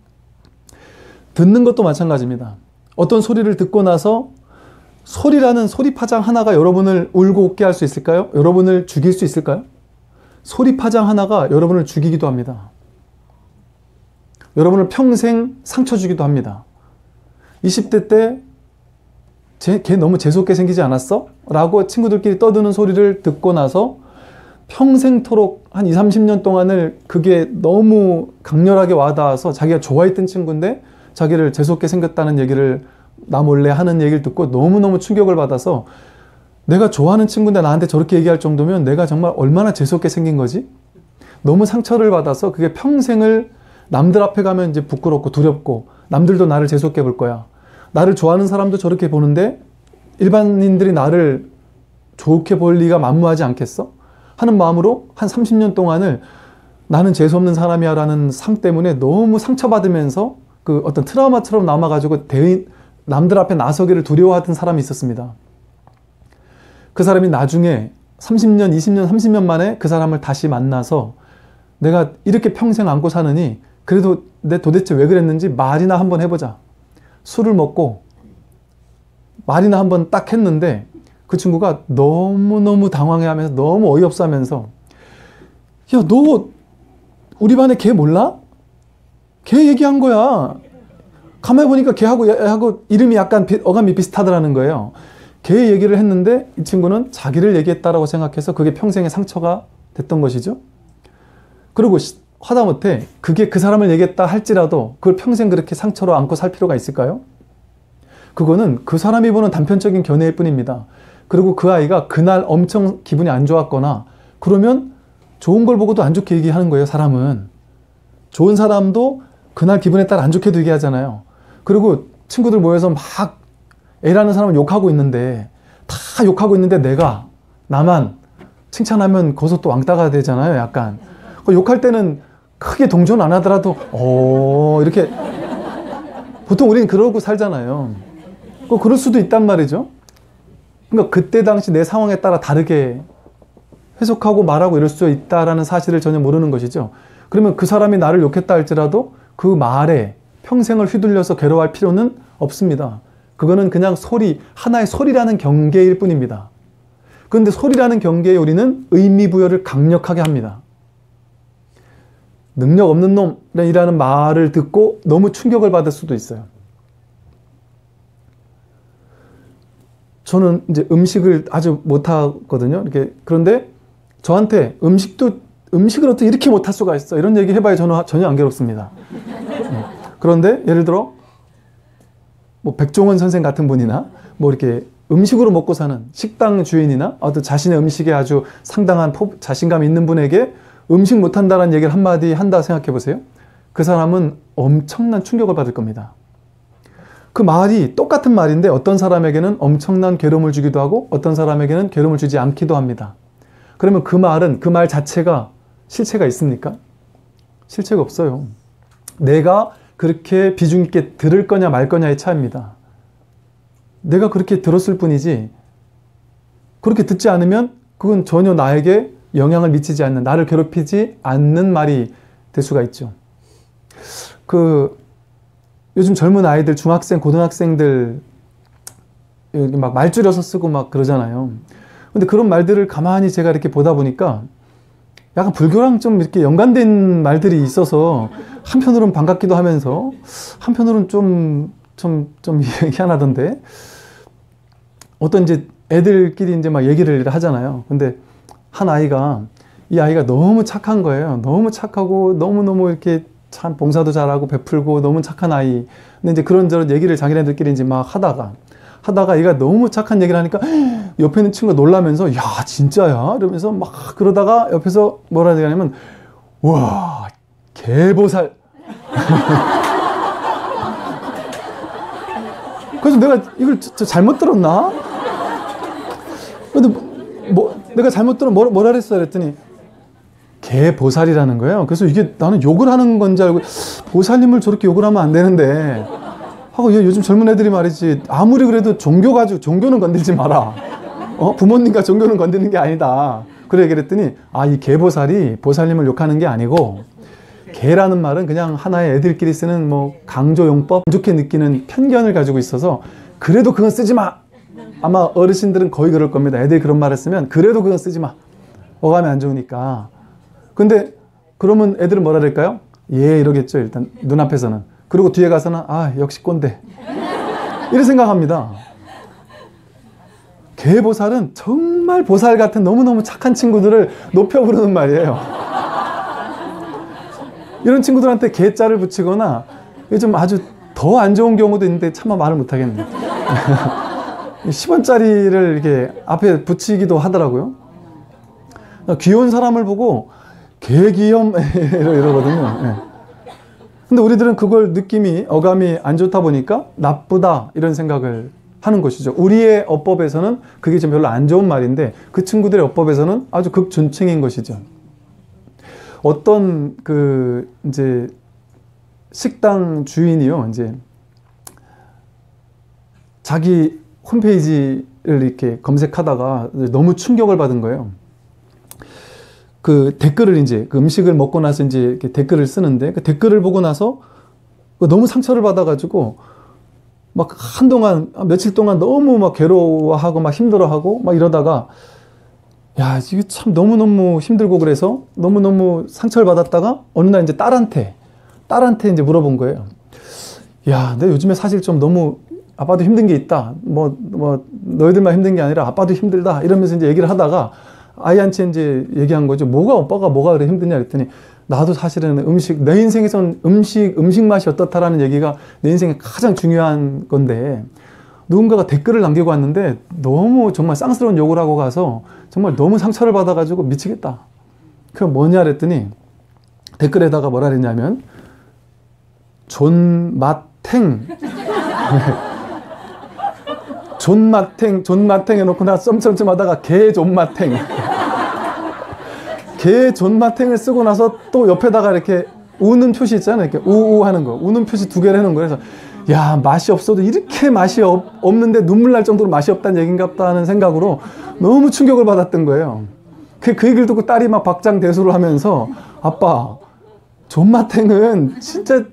S1: 듣는 것도 마찬가지입니다. 어떤 소리를 듣고 나서 소리라는 소리 파장 하나가 여러분을 울고 웃게 할 수 있을까요? 여러분을 죽일 수 있을까요? 소리 파장 하나가 여러분을 죽이기도 합니다. 여러분을 평생 상처 주기도 합니다. 20대 때 걔 너무 재수없게 생기지 않았어? 라고 친구들끼리 떠드는 소리를 듣고 나서 평생토록 한 20, 30년 동안을 그게 너무 강렬하게 와닿아서 자기가 좋아했던 친구인데 자기를 재수없게 생겼다는 얘기를 나 몰래 하는 얘기를 듣고 너무너무 충격을 받아서, 내가 좋아하는 친구인데 나한테 저렇게 얘기할 정도면 내가 정말 얼마나 재수없게 생긴 거지? 너무 상처를 받아서 그게 평생을 남들 앞에 가면 이제 부끄럽고 두렵고, 남들도 나를 재수없게 볼 거야. 나를 좋아하는 사람도 저렇게 보는데 일반인들이 나를 좋게 볼 리가 만무하지 않겠어? 하는 마음으로 한 30년 동안을 나는 재수없는 사람이야 라는 상 때문에 너무 상처받으면서 그 어떤 트라우마처럼 남아가지고 남들 앞에 나서기를 두려워하던 사람이 있었습니다. 그 사람이 나중에 30년, 20년, 30년 만에 그 사람을 다시 만나서 내가 이렇게 평생 안고 사느니 그래도 내 도대체 왜 그랬는지 말이나 한번 해보자. 술을 먹고 말이나 한번 딱 했는데 그 친구가 너무너무 당황해하면서 너무 어이없어 하면서, 야, 너 우리 반에 걔 몰라? 걔 얘기한 거야. 가만히 보니까 걔하고 얘하고 이름이 약간 어감이 비슷하더라는 거예요. 걔 얘기를 했는데 이 친구는 자기를 얘기했다라고 생각해서 그게 평생의 상처가 됐던 것이죠. 그리고 하다못해 그게 그 사람을 얘기했다 할지라도 그걸 평생 그렇게 상처로 안고 살 필요가 있을까요? 그거는 그 사람이 보는 단편적인 견해일 뿐입니다. 그리고 그 아이가 그날 엄청 기분이 안 좋았거나 그러면 좋은 걸 보고도 안 좋게 얘기하는 거예요, 사람은. 좋은 사람도 그날 기분에 따라 안 좋게도 얘기하잖아요. 그리고 친구들 모여서 막 A라는 사람은 욕하고 있는데 다 욕하고 있는데 나만 칭찬하면 거기서 또 왕따가 되잖아요, 약간. 욕할 때는 크게 동조는 안 하더라도 이렇게 보통 우리는 그러고 살잖아요. 그럴 수도 있단 말이죠. 그러니까 그때 당시 내 상황에 따라 다르게 해석하고 말하고 이럴 수 있다라는 사실을 전혀 모르는 것이죠. 그러면 그 사람이 나를 욕했다 할지라도 그 말에 평생을 휘둘려서 괴로워할 필요는 없습니다. 그거는 그냥 하나의 소리라는 경계일 뿐입니다. 그런데 소리라는 경계에 우리는 의미 부여를 강력하게 합니다. 능력 없는 놈이라는 말을 듣고 너무 충격을 받을 수도 있어요. 저는 이제 음식을 아주 못하거든요. 그런데 저한테 음식을 어떻게 이렇게 못할 수가 있어? 이런 얘기 해봐야 저는 전혀 안 괴롭습니다. 그런데 예를 들어 뭐 백종원 선생 같은 분이나 뭐 이렇게 음식으로 먹고 사는 식당 주인이나 어떤 자신의 음식에 아주 상당한 자신감 있는 분에게 음식 못한다는 얘기를 한마디 한다 생각해 보세요. 그 사람은 엄청난 충격을 받을 겁니다. 그 말이 똑같은 말인데 어떤 사람에게는 엄청난 괴로움을 주기도 하고 어떤 사람에게는 괴로움을 주지 않기도 합니다. 그러면 그 말 자체가 실체가 있습니까? 실체가 없어요. 내가 그렇게 비중 있게 들을 거냐 말 거냐의 차이입니다. 내가 그렇게 들었을 뿐이지 그렇게 듣지 않으면 그건 전혀 나에게 영향을 미치지 않는, 나를 괴롭히지 않는 말이 될 수가 있죠. 요즘 젊은 아이들, 중학생, 고등학생들 막 말줄여서 쓰고 막 그러잖아요. 근데 그런 말들을 가만히 제가 이렇게 보다 보니까 약간 불교랑 좀 이렇게 연관된 말들이 있어서 한편으로는 반갑기도 하면서 한편으로는 좀 희한하던데, 어떤 이제 애들끼리 이제 막 얘기를 하잖아요. 근데 이 아이가 너무 착한 거예요. 너무 착하고 너무너무 이렇게 참 봉사도 잘하고 베풀고 너무 착한 아이. 근데 이제 그런저런 얘기를 자기네들끼리 이제 막 하다가 얘가 너무 착한 얘기를 하니까 옆에 있는 친구가 놀라면서 야 진짜야? 이러면서 막 그러다가 옆에서 뭐라 해야 되냐면 와 개보살. 그래서 내가 이걸 잘못 들었나? 근데 내가 잘못 들으면 뭐라 그랬어? 그랬더니 개보살이라는 거예요. 그래서 이게 나는 욕을 하는 건지 알고 보살님을 저렇게 욕을 하면 안 되는데 하고 요즘 젊은 애들이 말이지 아무리 그래도 종교는 건들지 마라. 부모님과 종교는 건드는 게 아니다. 그래 그랬더니 이 개보살이 보살님을 욕하는 게 아니고 개라는 말은 그냥 하나의 애들끼리 쓰는 뭐 강조용법, 안 좋게 느끼는 편견을 가지고 있어서 그래도 그건 쓰지 마. 아마 어르신들은 거의 그럴 겁니다. 애들이 그런 말을 쓰면 그래도 그건 쓰지 마. 어감이 안 좋으니까. 근데 그러면 애들은 뭐라 그럴까요? 예 이러겠죠. 일단 눈앞에서는. 그리고 뒤에 가서는 역시 꼰대. 이렇게 생각합니다. 개보살은 정말 보살 같은 너무너무 착한 친구들을 높여 부르는 말이에요. 이런 친구들한테 개자를 붙이거나 좀 아주 더 안 좋은 경우도 있는데 차마 말을 못하겠네. 10원짜리를 이렇게 앞에 붙이기도 하더라고요. 귀여운 사람을 보고 개귀염 이러거든요. 근데 우리들은 그걸 어감이 안 좋다 보니까 나쁘다 이런 생각을 하는 것이죠. 우리의 어법에서는 그게 좀 별로 안 좋은 말인데 그 친구들의 어법에서는 아주 극존칭인 것이죠. 어떤 이제 식당 주인이요, 이제 자기 홈페이지를 이렇게 검색하다가 너무 충격을 받은 거예요. 그 댓글을 이제 음식을 먹고 나서 이제 이렇게 댓글을 쓰는데 그 댓글을 보고 나서 너무 상처를 받아가지고 막 며칠 동안 너무 막 괴로워하고 막 힘들어하고 막 이러다가 야, 이게 참 너무너무 힘들고 그래서 너무너무 상처를 받았다가 어느 날 이제 딸한테 이제 물어본 거예요. 야, 내 요즘에 사실 좀 너무 아빠도 힘든 게 있다. 너희들만 힘든 게 아니라 아빠도 힘들다. 이러면서 이제 얘기를 하다가 아이한테 이제 얘기한 거죠. 오빠가 뭐가 그래 힘드냐 그랬더니 나도 사실은 내 인생에선 음식 맛이 어떻다라는 얘기가 내 인생에 가장 중요한 건데 누군가가 댓글을 남기고 왔는데 너무 정말 쌍스러운 욕을 하고 가서 정말 너무 상처를 받아가지고 미치겠다. 그게 뭐냐 그랬더니 댓글에다가 뭐라 그랬냐면 존맛탱 존맛탱 해놓고 나 점점점 하다가 개존맛탱 개존맛탱을 쓰고 나서 또 옆에다가 이렇게 우는 표시 있잖아요. 이렇게 우우 하는 거. 우는 표시 2개를 해놓은 거예요. 그래서 야, 맛이 없어도 이렇게 맛이 없는데 눈물 날 정도로 맛이 없다는 얘기인가 보다 하는 생각으로 너무 충격을 받았던 거예요. 그 얘기를 듣고 딸이 막 박장대소를 하면서 아빠, 존맛탱은 진짜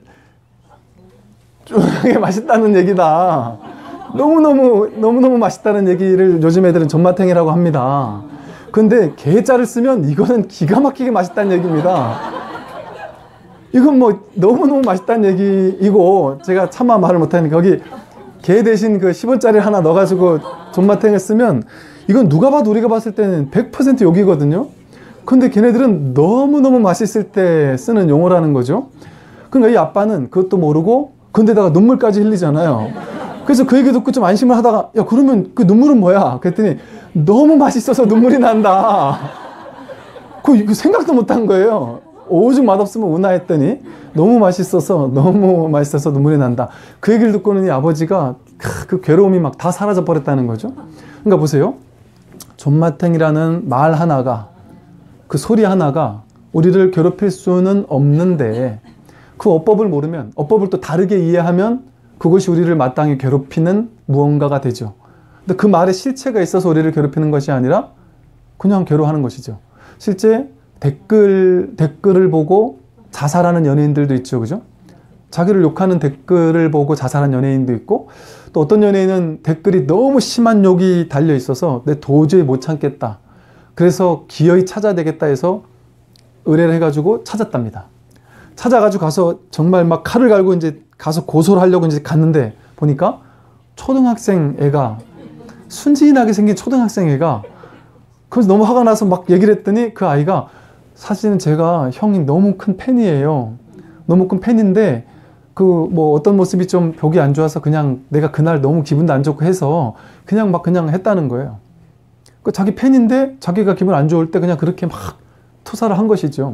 S1: 쫀하게 맛있다는 얘기다. 너무너무 맛있다는 얘기를 요즘 애들은 존맛탱이라고 합니다. 근데 게자를 쓰면 이거는 기가 막히게 맛있다는 얘기입니다. 이건 뭐 너무너무 맛있다는 얘기이고 제가 차마 말을 못하니까 거기 게 대신 그 10원짜리 하나 넣어가지고 존맛탱을 쓰면 이건 누가 봐도 우리가 봤을 때는 100% 욕이거든요. 근데 걔네들은 너무너무 맛있을 때 쓰는 용어라는 거죠. 그러니까 이 아빠는 그것도 모르고 근데다가 눈물까지 흘리잖아요. 그래서 그 얘기 듣고 좀 안심을 하다가 야 그러면 그 눈물은 뭐야? 그랬더니 너무 맛있어서 눈물이 난다. 그 생각도 못한 거예요. 오죽 맛없으면 우나 했더니 너무 맛있어서 눈물이 난다. 그 얘기를 듣고는 이 아버지가 그 괴로움이 막 다 사라져 버렸다는 거죠. 그러니까 보세요. 존맛탱이라는 말 하나가 그 소리 하나가 우리를 괴롭힐 수는 없는데 그 어법을 모르면 어법을 또 다르게 이해하면 그것이 우리를 마땅히 괴롭히는 무언가가 되죠. 근데 그 말에 실체가 있어서 우리를 괴롭히는 것이 아니라 그냥 괴로워하는 것이죠. 실제 댓글을 보고 자살하는 연예인들도 있죠. 그죠? 자기를 욕하는 댓글을 보고 자살한 연예인도 있고 또 어떤 연예인은 댓글이 너무 심한 욕이 달려 있어서 내 도저히 못 참겠다. 그래서 기어이 찾아야 되겠다 해서 의뢰를 해가지고 찾았답니다. 찾아가지고 가서 정말 막 칼을 갈고 이제 가서 고소를 하려고 이제 갔는데 보니까 초등학생 애가 순진하게 생긴 초등학생 애가 그래서 너무 화가 나서 막 얘기를 했더니 그 아이가 사실은 제가 형이 너무 큰 팬이에요. 너무 큰 팬인데 그 뭐 어떤 모습이 좀 보기 안 좋아서 그냥 내가 그날 너무 기분도 안 좋고 해서 그냥 했다는 거예요. 그 자기 팬인데 자기가 기분 안 좋을 때 그냥 그렇게 막 투사를 한 것이죠.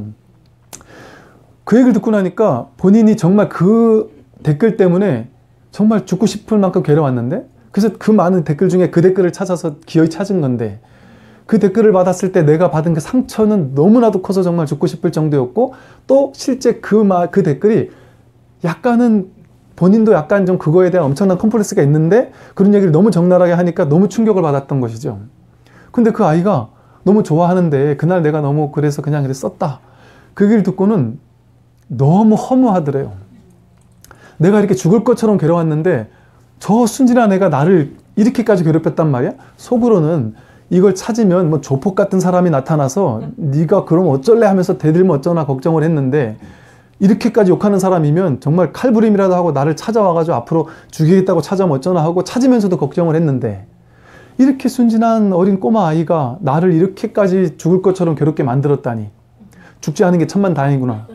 S1: 그 얘기를 듣고 나니까 본인이 정말 그 댓글 때문에 정말 죽고 싶을 만큼 괴로웠는데 그래서 그 많은 댓글 중에 그 댓글을 찾아서 기어이 찾은 건데 그 댓글을 받았을 때 내가 받은 그 상처는 너무나도 커서 정말 죽고 싶을 정도였고 또 실제 그 댓글이 약간은 본인도 약간 좀 그거에 대한 엄청난 컴플렉스가 있는데 그런 얘기를 너무 적나라하게 하니까 너무 충격을 받았던 것이죠. 근데 그 아이가 너무 좋아하는데 그날 내가 너무 그래서 그냥 썼다. 그 얘기를 듣고는 너무 허무하더래요. 내가 이렇게 죽을 것처럼 괴로웠는데 저 순진한 애가 나를 이렇게까지 괴롭혔단 말이야? 속으로는 이걸 찾으면 뭐 조폭 같은 사람이 나타나서 네가 그럼 어쩔래 하면서 대들면 어쩌나 걱정을 했는데 이렇게까지 욕하는 사람이면 정말 칼부림이라도 하고 나를 찾아와가지고 앞으로 죽이겠다고 찾아오면 어쩌나 하고 찾으면서도 걱정을 했는데 이렇게 순진한 어린 꼬마 아이가 나를 이렇게까지 죽을 것처럼 괴롭게 만들었다니 죽지 않은 게 천만다행이구나.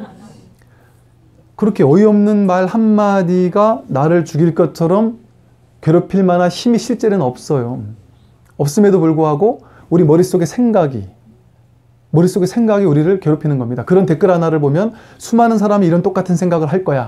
S1: 그렇게 어이없는 말 한마디가 나를 죽일 것처럼 괴롭힐 만한 힘이 실제는 없어요. 없음에도 불구하고 우리 머릿속의 생각이 우리를 괴롭히는 겁니다. 그런 댓글 하나를 보면 수많은 사람이 이런 똑같은 생각을 할 거야.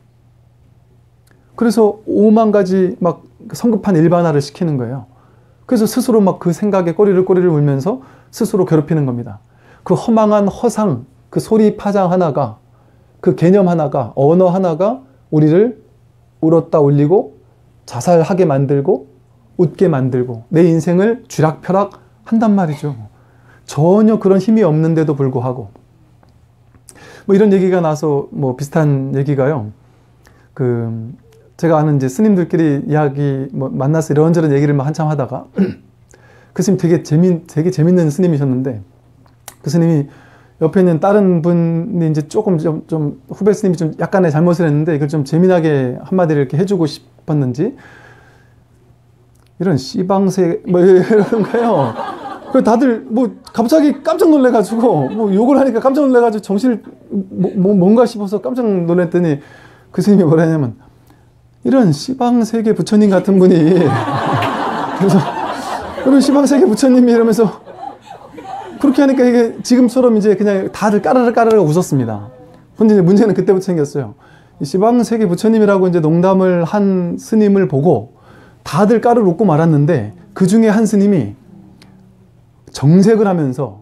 S1: 그래서 5만 가지 막 성급한 일반화를 시키는 거예요. 그래서 스스로 막 그 생각에 꼬리를 물면서 스스로 괴롭히는 겁니다. 그 허망한 허상, 그 소리 파장 하나가, 그 개념 하나가, 언어 하나가 우리를 울었다 울리고 자살하게 만들고 웃게 만들고 내 인생을 쥐락펴락 한단 말이죠. 전혀 그런 힘이 없는데도 불구하고 뭐 이런 얘기가 나서 뭐 비슷한 얘기가요. 제가 아는 이제 스님들끼리 이야기 뭐 만나서 이런저런 얘기를 막 한참 하다가 그 스님 되게 재밌는 스님이셨는데 그 스님이 옆에 있는 다른 분이 이제 조금 좀 후배 스님이 좀 약간의 잘못을 했는데 이걸 좀 재미나게 한마디를 이렇게 해주고 싶었는지 이런 씨방새 뭐 이런 거요. 그 다들 뭐 갑자기 깜짝 놀래가지고 뭐 욕을 하니까 깜짝 놀래가지고 정신을 뭔가 싶어서 깜짝 놀랐더니 그 스님이 뭐라 했냐면 이런 시방세계 부처님 같은 분이 그래서 이런 시방세계 부처님이 이러면서 그렇게 하니까 이게 지금처럼 이제 그냥 다들 까르르 웃었습니다. 근데 이제 문제는 그때부터 생겼어요. 이 시방세계 부처님이라고 이제 농담을 한 스님을 보고 다들 까르르 웃고 말았는데 그 중에 한 스님이 정색을 하면서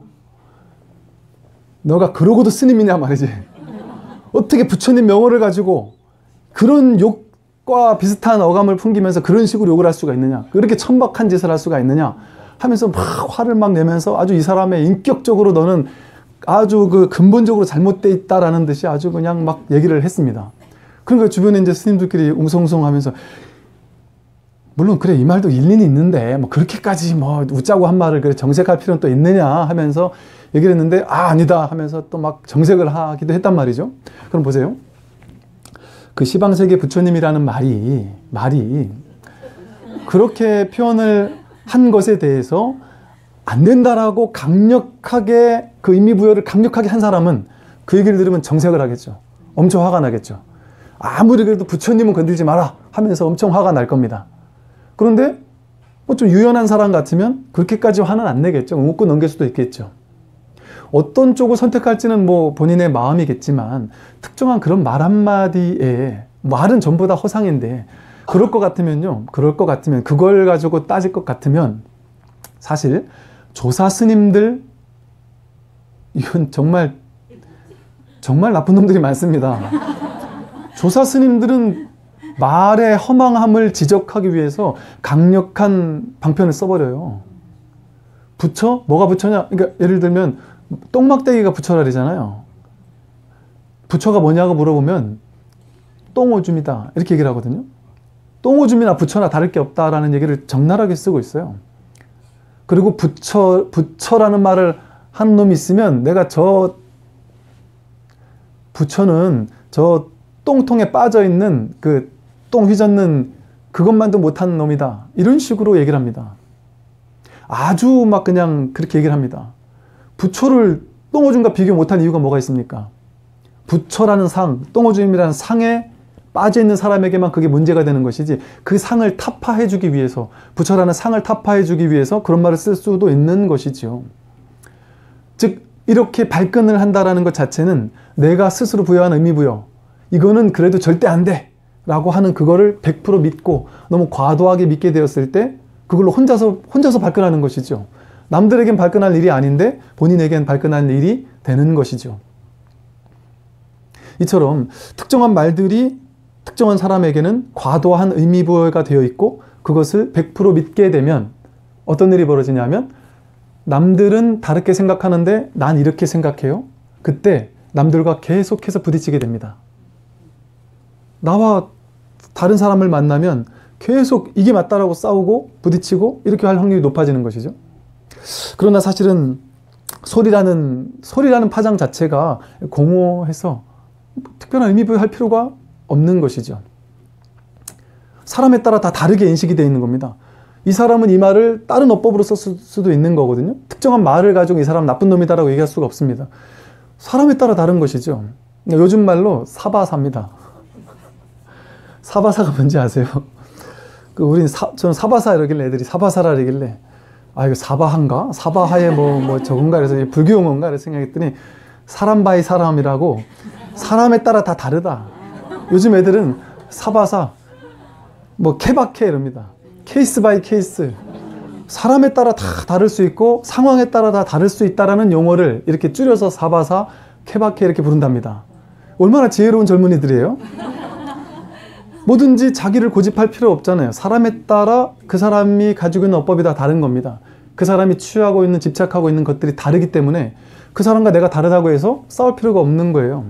S1: 너가 그러고도 스님이냐 말이지. 어떻게 부처님 명호를 가지고 그런 욕과 비슷한 어감을 풍기면서 그런 식으로 욕을 할 수가 있느냐. 그렇게 천박한 짓을 할 수가 있느냐 하면서 막 화를 막 내면서 아주 이 사람의 인격적으로 너는 아주 그 근본적으로 잘못되어 있다라는 듯이 아주 그냥 막 얘기를 했습니다. 그러니까 주변에 이제 스님들끼리 웅성웅성 하면서 물론 그래 이 말도 일리는 있는데 뭐 그렇게까지 뭐 웃자고 한 말을 그래 정색할 필요는 또 있느냐 하면서 얘기를 했는데 아니다 하면서 또 막 정색을 하기도 했단 말이죠. 그럼 보세요. 그 시방세계 부처님이라는 말이 그렇게 표현을 한 것에 대해서 안 된다라고 강력하게 그 의미부여를 강력하게 한 사람은 그 얘기를 들으면 정색을 하겠죠. 엄청 화가 나겠죠. 아무리 그래도 부처님은 건들지 마라 하면서 엄청 화가 날 겁니다. 그런데 뭐 좀 유연한 사람 같으면 그렇게까지 화는 안 내겠죠. 웃고 넘길 수도 있겠죠. 어떤 쪽을 선택할지는 뭐 본인의 마음이겠지만 특정한 그런 말 한마디에 말은 전부 다 허상인데 그럴 것 같으면 그걸 가지고 따질 것 같으면 사실 조사 스님들 이건 정말 나쁜 놈들이 많습니다. 조사 스님들은 말의 허망함을 지적하기 위해서 강력한 방편을 써버려요. 부처? 뭐가 부처냐? 그러니까 예를 들면 똥막대기가 부처라잖아요. 부처가 뭐냐고 물어보면 똥오줌이다 이렇게 얘기를 하거든요. 똥오줌이나 부처나 다를 게 없다라는 얘기를 적나라하게 쓰고 있어요. 그리고 부처라는 말을 한 놈이 있으면 내가 저 부처는 저 똥통에 빠져있는 그 똥 휘젓는 그것만도 못한 놈이다. 이런 식으로 얘기를 합니다. 아주 막 그냥 그렇게 얘기를 합니다. 부처를 똥오줌과 비교 못한 이유가 뭐가 있습니까? 부처라는 상, 똥오줌이라는 상에 빠져있는 사람에게만 그게 문제가 되는 것이지 그 상을 타파해주기 위해서 부처라는 상을 타파해주기 위해서 그런 말을 쓸 수도 있는 것이지요. 즉 이렇게 발끈을 한다는 것 자체는 내가 스스로 부여한 의미부여 이거는 그래도 절대 안 돼 라고 하는 그거를 100% 믿고 너무 과도하게 믿게 되었을 때 그걸로 혼자서 발끈하는 것이죠. 남들에겐 발끈할 일이 아닌데 본인에겐 발끈할 일이 되는 것이죠. 이처럼 특정한 말들이 특정한 사람에게는 과도한 의미부여가 되어 있고 그것을 100% 믿게 되면 어떤 일이 벌어지냐면 남들은 다르게 생각하는데 난 이렇게 생각해요. 그때 남들과 계속해서 부딪히게 됩니다. 나와 다른 사람을 만나면 계속 이게 맞다라고 싸우고 부딪히고 이렇게 할 확률이 높아지는 것이죠. 그러나 사실은 소리라는 파장 자체가 공허해서 특별한 의미부여할 필요가 없는 것이죠. 사람에 따라 다 다르게 인식이 되어 있는 겁니다. 이 사람은 이 말을 다른 어법으로 썼을 수도 있는 거거든요. 특정한 말을 가지고 이 사람 나쁜 놈이다라고 얘기할 수가 없습니다. 사람에 따라 다른 것이죠. 요즘 말로 사바사입니다. 사바사가 뭔지 아세요? 저는 사바사 이러길래 애들이 사바사라 이러길래 아 이거 사바한가? 사바하에 뭐 저건가 그래서 불교 용어인가 그래서 생각했더니 사람 바이 사람이라고 사람에 따라 다 다르다. 요즘 애들은 사바사 뭐 케바케 이럽니다. 케이스 바이 케이스 사람에 따라 다 다를 수 있고 상황에 따라 다 다를 수 있다라는 용어를 이렇게 줄여서 사바사 케바케 이렇게 부른답니다. 얼마나 지혜로운 젊은이들이에요? 뭐든지 자기를 고집할 필요 없잖아요. 사람에 따라 그 사람이 가지고 있는 어법이 다 다른 겁니다. 그 사람이 취하고 있는 집착하고 있는 것들이 다르기 때문에 그 사람과 내가 다르다고 해서 싸울 필요가 없는 거예요.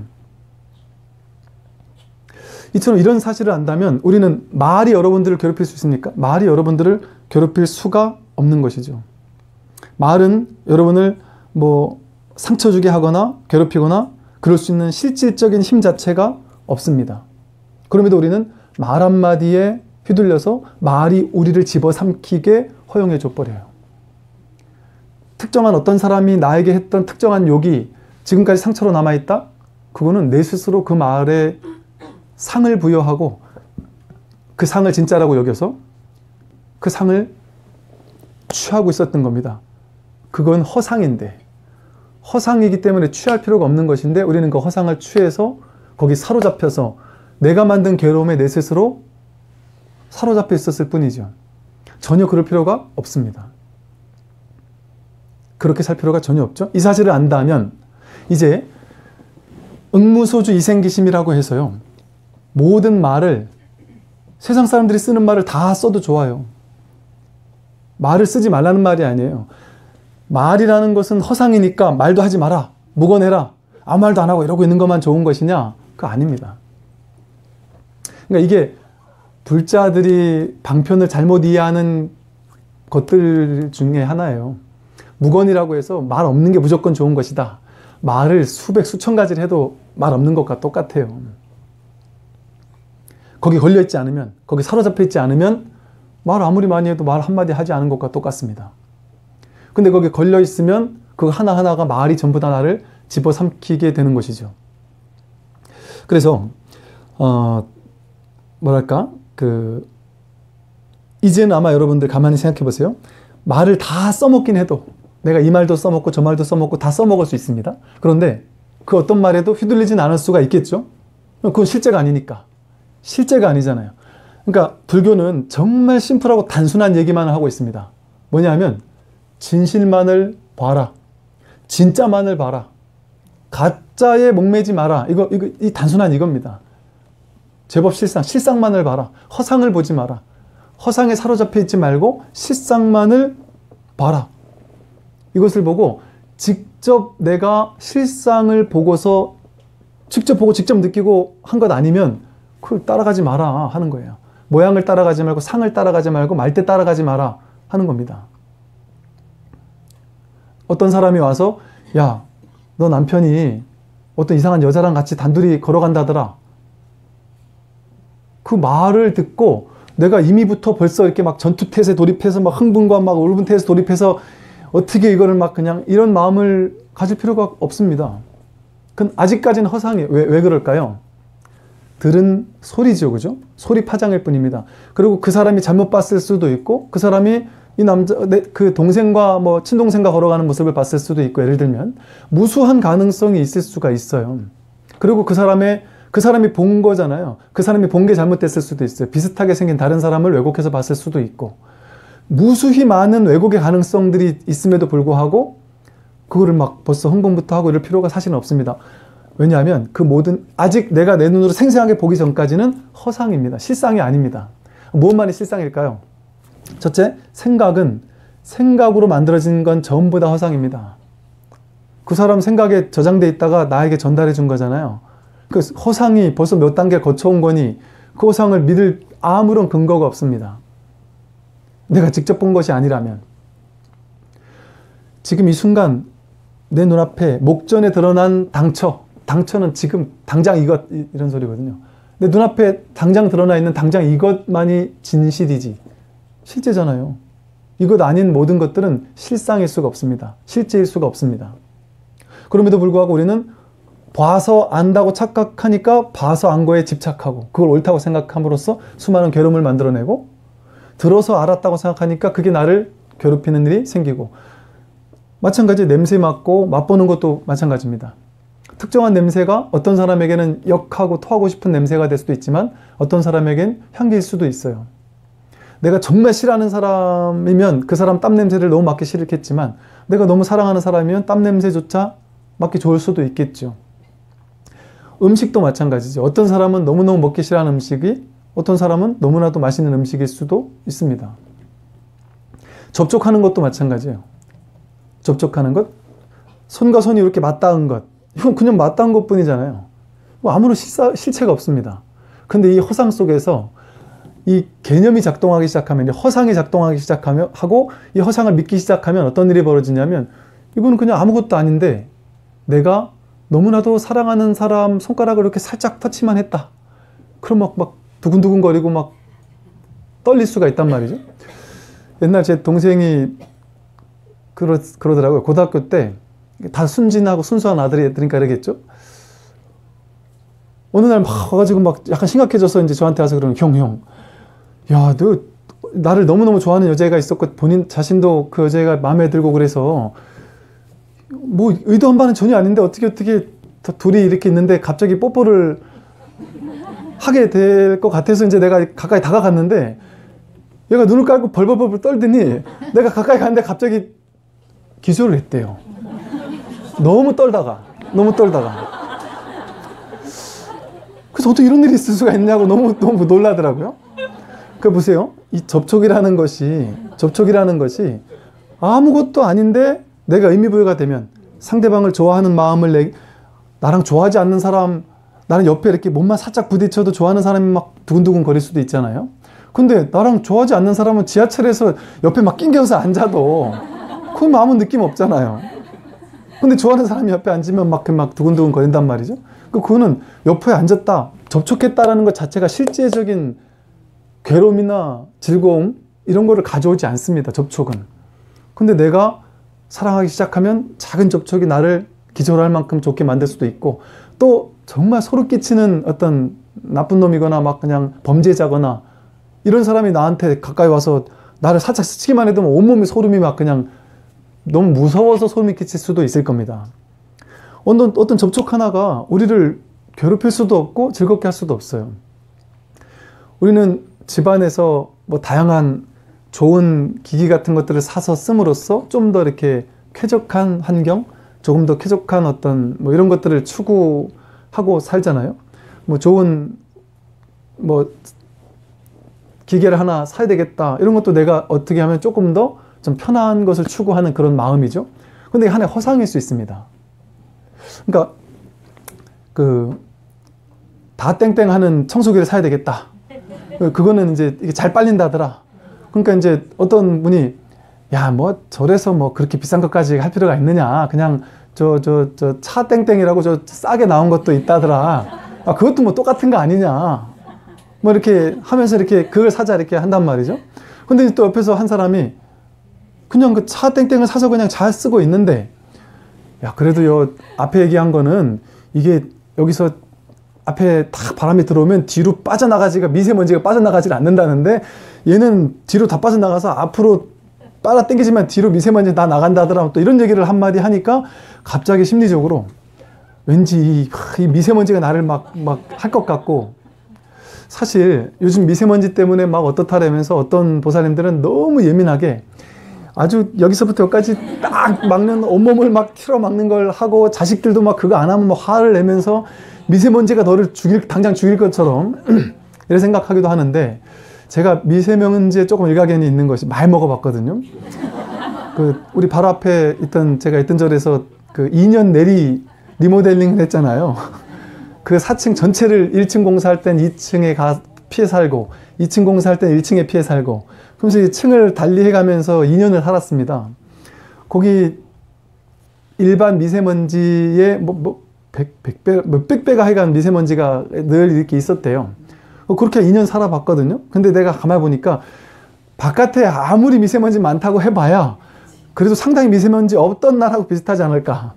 S1: 이처럼 이런 사실을 안다면 우리는 말이 여러분들을 괴롭힐 수 있습니까? 말이 여러분들을 괴롭힐 수가 없는 것이죠. 말은 여러분을 뭐 상처 주게 하거나 괴롭히거나 그럴 수 있는 실질적인 힘 자체가 없습니다. 그럼에도 우리는 말 한마디에 휘둘려서 말이 우리를 집어삼키게 허용해 줘버려요. 특정한 어떤 사람이 나에게 했던 특정한 욕이 지금까지 상처로 남아있다? 그거는 내 스스로 그 말에 상을 부여하고 그 상을 진짜라고 여겨서 그 상을 취하고 있었던 겁니다. 그건 허상인데, 허상이기 때문에 취할 필요가 없는 것인데 우리는 그 허상을 취해서 거기 사로잡혀서 내가 만든 괴로움에 내 스스로 사로잡혀 있었을 뿐이죠. 전혀 그럴 필요가 없습니다. 그렇게 살 필요가 전혀 없죠. 이 사실을 안다면 이제 응무소주 이생기심이라고 해서요, 모든 말을, 세상 사람들이 쓰는 말을 다 써도 좋아요. 말을 쓰지 말라는 말이 아니에요. 말이라는 것은 허상이니까 말도 하지 마라, 묵어내라, 아무 말도 안 하고 이러고 있는 것만 좋은 것이냐? 그거 아닙니다. 그러니까 이게 불자들이 방편을 잘못 이해하는 것들 중에 하나예요. 무건이라고 해서 말 없는 게 무조건 좋은 것이다. 말을 수백 수천 가지를 해도 말 없는 것과 똑같아요. 거기 걸려있지 않으면, 거기 사로잡혀 있지 않으면 말 아무리 많이 해도 말 한마디 하지 않은 것과 똑같습니다. 근데 거기 걸려있으면 그 하나하나가 말이 전부 다 나를 집어삼키게 되는 것이죠. 그래서 이제는 아마 여러분들 가만히 생각해 보세요. 말을 다 써먹긴 해도, 내가 이 말도 써먹고 저 말도 써먹고 다 써먹을 수 있습니다. 그런데 그 어떤 말에도 휘둘리진 않을 수가 있겠죠? 그건 실제가 아니니까. 실제가 아니잖아요. 그러니까 불교는 정말 심플하고 단순한 얘기만 하고 있습니다. 뭐냐면 진실만을 봐라, 진짜만을 봐라, 가짜에 목매지 마라. 이 단순한 이겁니다. 제법 실상만을 봐라. 허상을 보지 마라. 허상에 사로잡혀 있지 말고 실상만을 봐라. 이것을 보고 직접 내가 실상을 보고서 직접 보고 직접 느끼고 한 것 아니면 그걸 따라가지 마라 하는 거예요. 모양을 따라가지 말고 상을 따라가지 말고 말대 따라가지 마라 하는 겁니다. 어떤 사람이 와서 야, 너 남편이 어떤 이상한 여자랑 같이 단둘이 걸어간다더라. 그 말을 듣고 내가 이미부터 벌써 이렇게 막 전투태세 돌입해서 막 흥분과 막 울분태세 돌입해서 어떻게 이거를 막 그냥 이런 마음을 가질 필요가 없습니다. 그건 아직까지는 허상이에요. 왜 그럴까요? 들은 소리죠, 그죠? 소리 파장일 뿐입니다. 그리고 그 사람이 잘못 봤을 수도 있고, 그 사람이 이 그 동생과 뭐 친동생과 걸어가는 모습을 봤을 수도 있고, 예를 들면 무수한 가능성이 있을 수가 있어요. 그리고 그 사람이 본 거잖아요. 그 사람이 본 게 잘못됐을 수도 있어요. 비슷하게 생긴 다른 사람을 왜곡해서 봤을 수도 있고, 무수히 많은 왜곡의 가능성들이 있음에도 불구하고 그거를 막 벌써 흥분부터 하고 이럴 필요가 사실은 없습니다. 왜냐하면 그 모든, 아직 내가 내 눈으로 생생하게 보기 전까지는 허상입니다. 실상이 아닙니다. 무엇만이 실상일까요? 첫째, 생각은 생각으로 만들어진 건 전부 다 허상입니다. 그 사람 생각에 저장돼 있다가 나에게 전달해 준 거잖아요. 그 허상이 벌써 몇 단계 거쳐온 거니 그 허상을 믿을 아무런 근거가 없습니다. 내가 직접 본 것이 아니라면. 지금 이 순간 내 눈앞에 목전에 드러난 당처는 지금 당장 이것, 이런 소리거든요. 내 눈앞에 당장 드러나 있는 당장 이것만이 진실이지 실제잖아요. 이것 아닌 모든 것들은 실상일 수가 없습니다. 실제일 수가 없습니다. 그럼에도 불구하고 우리는 봐서 안다고 착각하니까 봐서 안 거에 집착하고 그걸 옳다고 생각함으로써 수많은 괴로움을 만들어내고, 들어서 알았다고 생각하니까 그게 나를 괴롭히는 일이 생기고, 마찬가지 냄새 맡고 맛보는 것도 마찬가지입니다. 특정한 냄새가 어떤 사람에게는 역하고 토하고 싶은 냄새가 될 수도 있지만 어떤 사람에겐 향기일 수도 있어요. 내가 정말 싫어하는 사람이면 그 사람 땀 냄새를 너무 맡기 싫겠지만 내가 너무 사랑하는 사람이면 땀 냄새조차 맡기 좋을 수도 있겠죠. 음식도 마찬가지죠. 어떤 사람은 너무너무 먹기 싫어하는 음식이 어떤 사람은 너무나도 맛있는 음식일 수도 있습니다. 접촉하는 것도 마찬가지예요. 접촉하는 것, 손과 손이 이렇게 맞닿은 것, 이건 그냥 맞닿은 것 뿐이잖아요. 아무런 실체가 없습니다. 근데 이 허상 속에서 이 개념이 작동하기 시작하면, 허상이 작동하기 시작하면, 하고 이 허상을 믿기 시작하면 어떤 일이 벌어지냐면, 이거는 그냥 아무것도 아닌데 내가 너무나도 사랑하는 사람 손가락을 이렇게 살짝 터치만 했다. 그럼 막 두근두근거리고 막 떨릴 수가 있단 말이죠. 옛날 제 동생이 그러더라고요. 고등학교 때 다 순진하고 순수한 아들이니까 그러겠죠. 어느 날 막 와가지고 막 약간 심각해져서 이제 저한테 와서 그러는, 형 야, 너 나를 너무너무 좋아하는 여자애가 있었고 본인 자신도 그 여자애가 마음에 들고 그래서 뭐 의도한 바는 전혀 아닌데 어떻게 둘이 이렇게 있는데 갑자기 뽀뽀를 하게 될 것 같아서 이제 내가 가까이 다가갔는데 얘가 눈을 깔고 벌벌벌 떨더니 내가 가까이 갔는데 갑자기 기절을 했대요. 너무 떨다가. 그래서 어떻게 이런 일이 있을 수가 있냐고 너무 놀라더라고요. 그 보세요. 이 접촉이라는 것이 아무것도 아닌데 내가 의미부여가 되면 상대방을 좋아하는 마음을 나랑 좋아하지 않는 사람, 나는 옆에 이렇게 몸만 살짝 부딪혀도 좋아하는 사람이 막 두근두근 거릴 수도 있잖아요. 근데 나랑 좋아하지 않는 사람은 지하철에서 옆에 막 낑겨서 앉아도 그건 아무 느낌 없잖아요. 근데 좋아하는 사람이 옆에 앉으면 막 두근두근 거린단 말이죠. 그거는 옆에 앉았다, 접촉했다라는 것 자체가 실제적인 괴로움이나 즐거움 이런 거를 가져오지 않습니다. 접촉은. 근데 내가 사랑하기 시작하면 작은 접촉이 나를 기절할 만큼 좋게 만들 수도 있고 또 정말 소름 끼치는 어떤 나쁜 놈이거나 막 그냥 범죄자거나 이런 사람이 나한테 가까이 와서 나를 살짝 스치기만 해도 온몸이 소름이 막 그냥 너무 무서워서 소름이 끼칠 수도 있을 겁니다. 어떤 접촉 하나가 우리를 괴롭힐 수도 없고 즐겁게 할 수도 없어요. 우리는 집안에서 뭐 다양한 좋은 기기 같은 것들을 사서 씀으로써 좀 더 이렇게 쾌적한 환경, 조금 더 쾌적한 어떤 뭐 이런 것들을 추구하고 살잖아요. 뭐 좋은 뭐 기계를 하나 사야 되겠다 이런 것도 내가 어떻게 하면 조금 더 좀 편한 것을 추구하는 그런 마음이죠. 근데 이게 하나의 허상일 수 있습니다. 그러니까 다 땡땡하는 청소기를 사야 되겠다. 그거는 이제 이게 잘 빨린다더라. 그러니까 이제 어떤 분이 야, 뭐 저래서 뭐 그렇게 비싼 것까지 할 필요가 있느냐. 그냥 차 땡땡이라고 저 싸게 나온 것도 있다더라. 아, 그것도 뭐 똑같은 거 아니냐. 뭐 이렇게 하면서 이렇게 그걸 사자 이렇게 한단 말이죠. 근데 또 옆에서 한 사람이 그냥 그 차 땡땡을 사서 그냥 잘 쓰고 있는데 야, 그래도 요 앞에 얘기한 거는 이게 여기서 앞에 딱 바람이 들어오면 뒤로 미세먼지가 빠져나가지를 않는다는데 얘는 뒤로 다 빠져나가서 앞으로 빨아 당기지만 뒤로 미세먼지 다 나간다더라. 또 이런 얘기를 한마디 하니까 갑자기 심리적으로 왠지 이 미세먼지가 나를 막 할 것 같고 사실 요즘 미세먼지 때문에 막 어떻다라면서 어떤 보살님들은 너무 예민하게 아주 여기서부터 여기까지 딱 막는 온몸을 막 틀어 막는 걸 하고 자식들도 막 그거 안 하면 막 화를 내면서 미세먼지가 너를 당장 죽일 것처럼 이렇게 생각하기도 하는데 제가 미세먼지에 조금 일가견이 있는 것이 많이 먹어봤거든요. 우리 바로 앞에 제가 있던 절에서 2년 내리 리모델링을 했잖아요. 그 4층 전체를 1층 공사할 땐 2층에 피해 살고 2층 공사할 땐 1층에 피해 살고 그러면서 이 층을 달리해 가면서 2년을 살았습니다. 거기 일반 미세먼지의 몇백 배가 하여간 미세먼지가 늘 이렇게 있었대요. 그렇게 2년 살아봤거든요. 근데 내가 가만히 보니까 바깥에 아무리 미세먼지 많다고 해봐야 그래도 상당히 미세먼지 없던 날하고 비슷하지 않을까.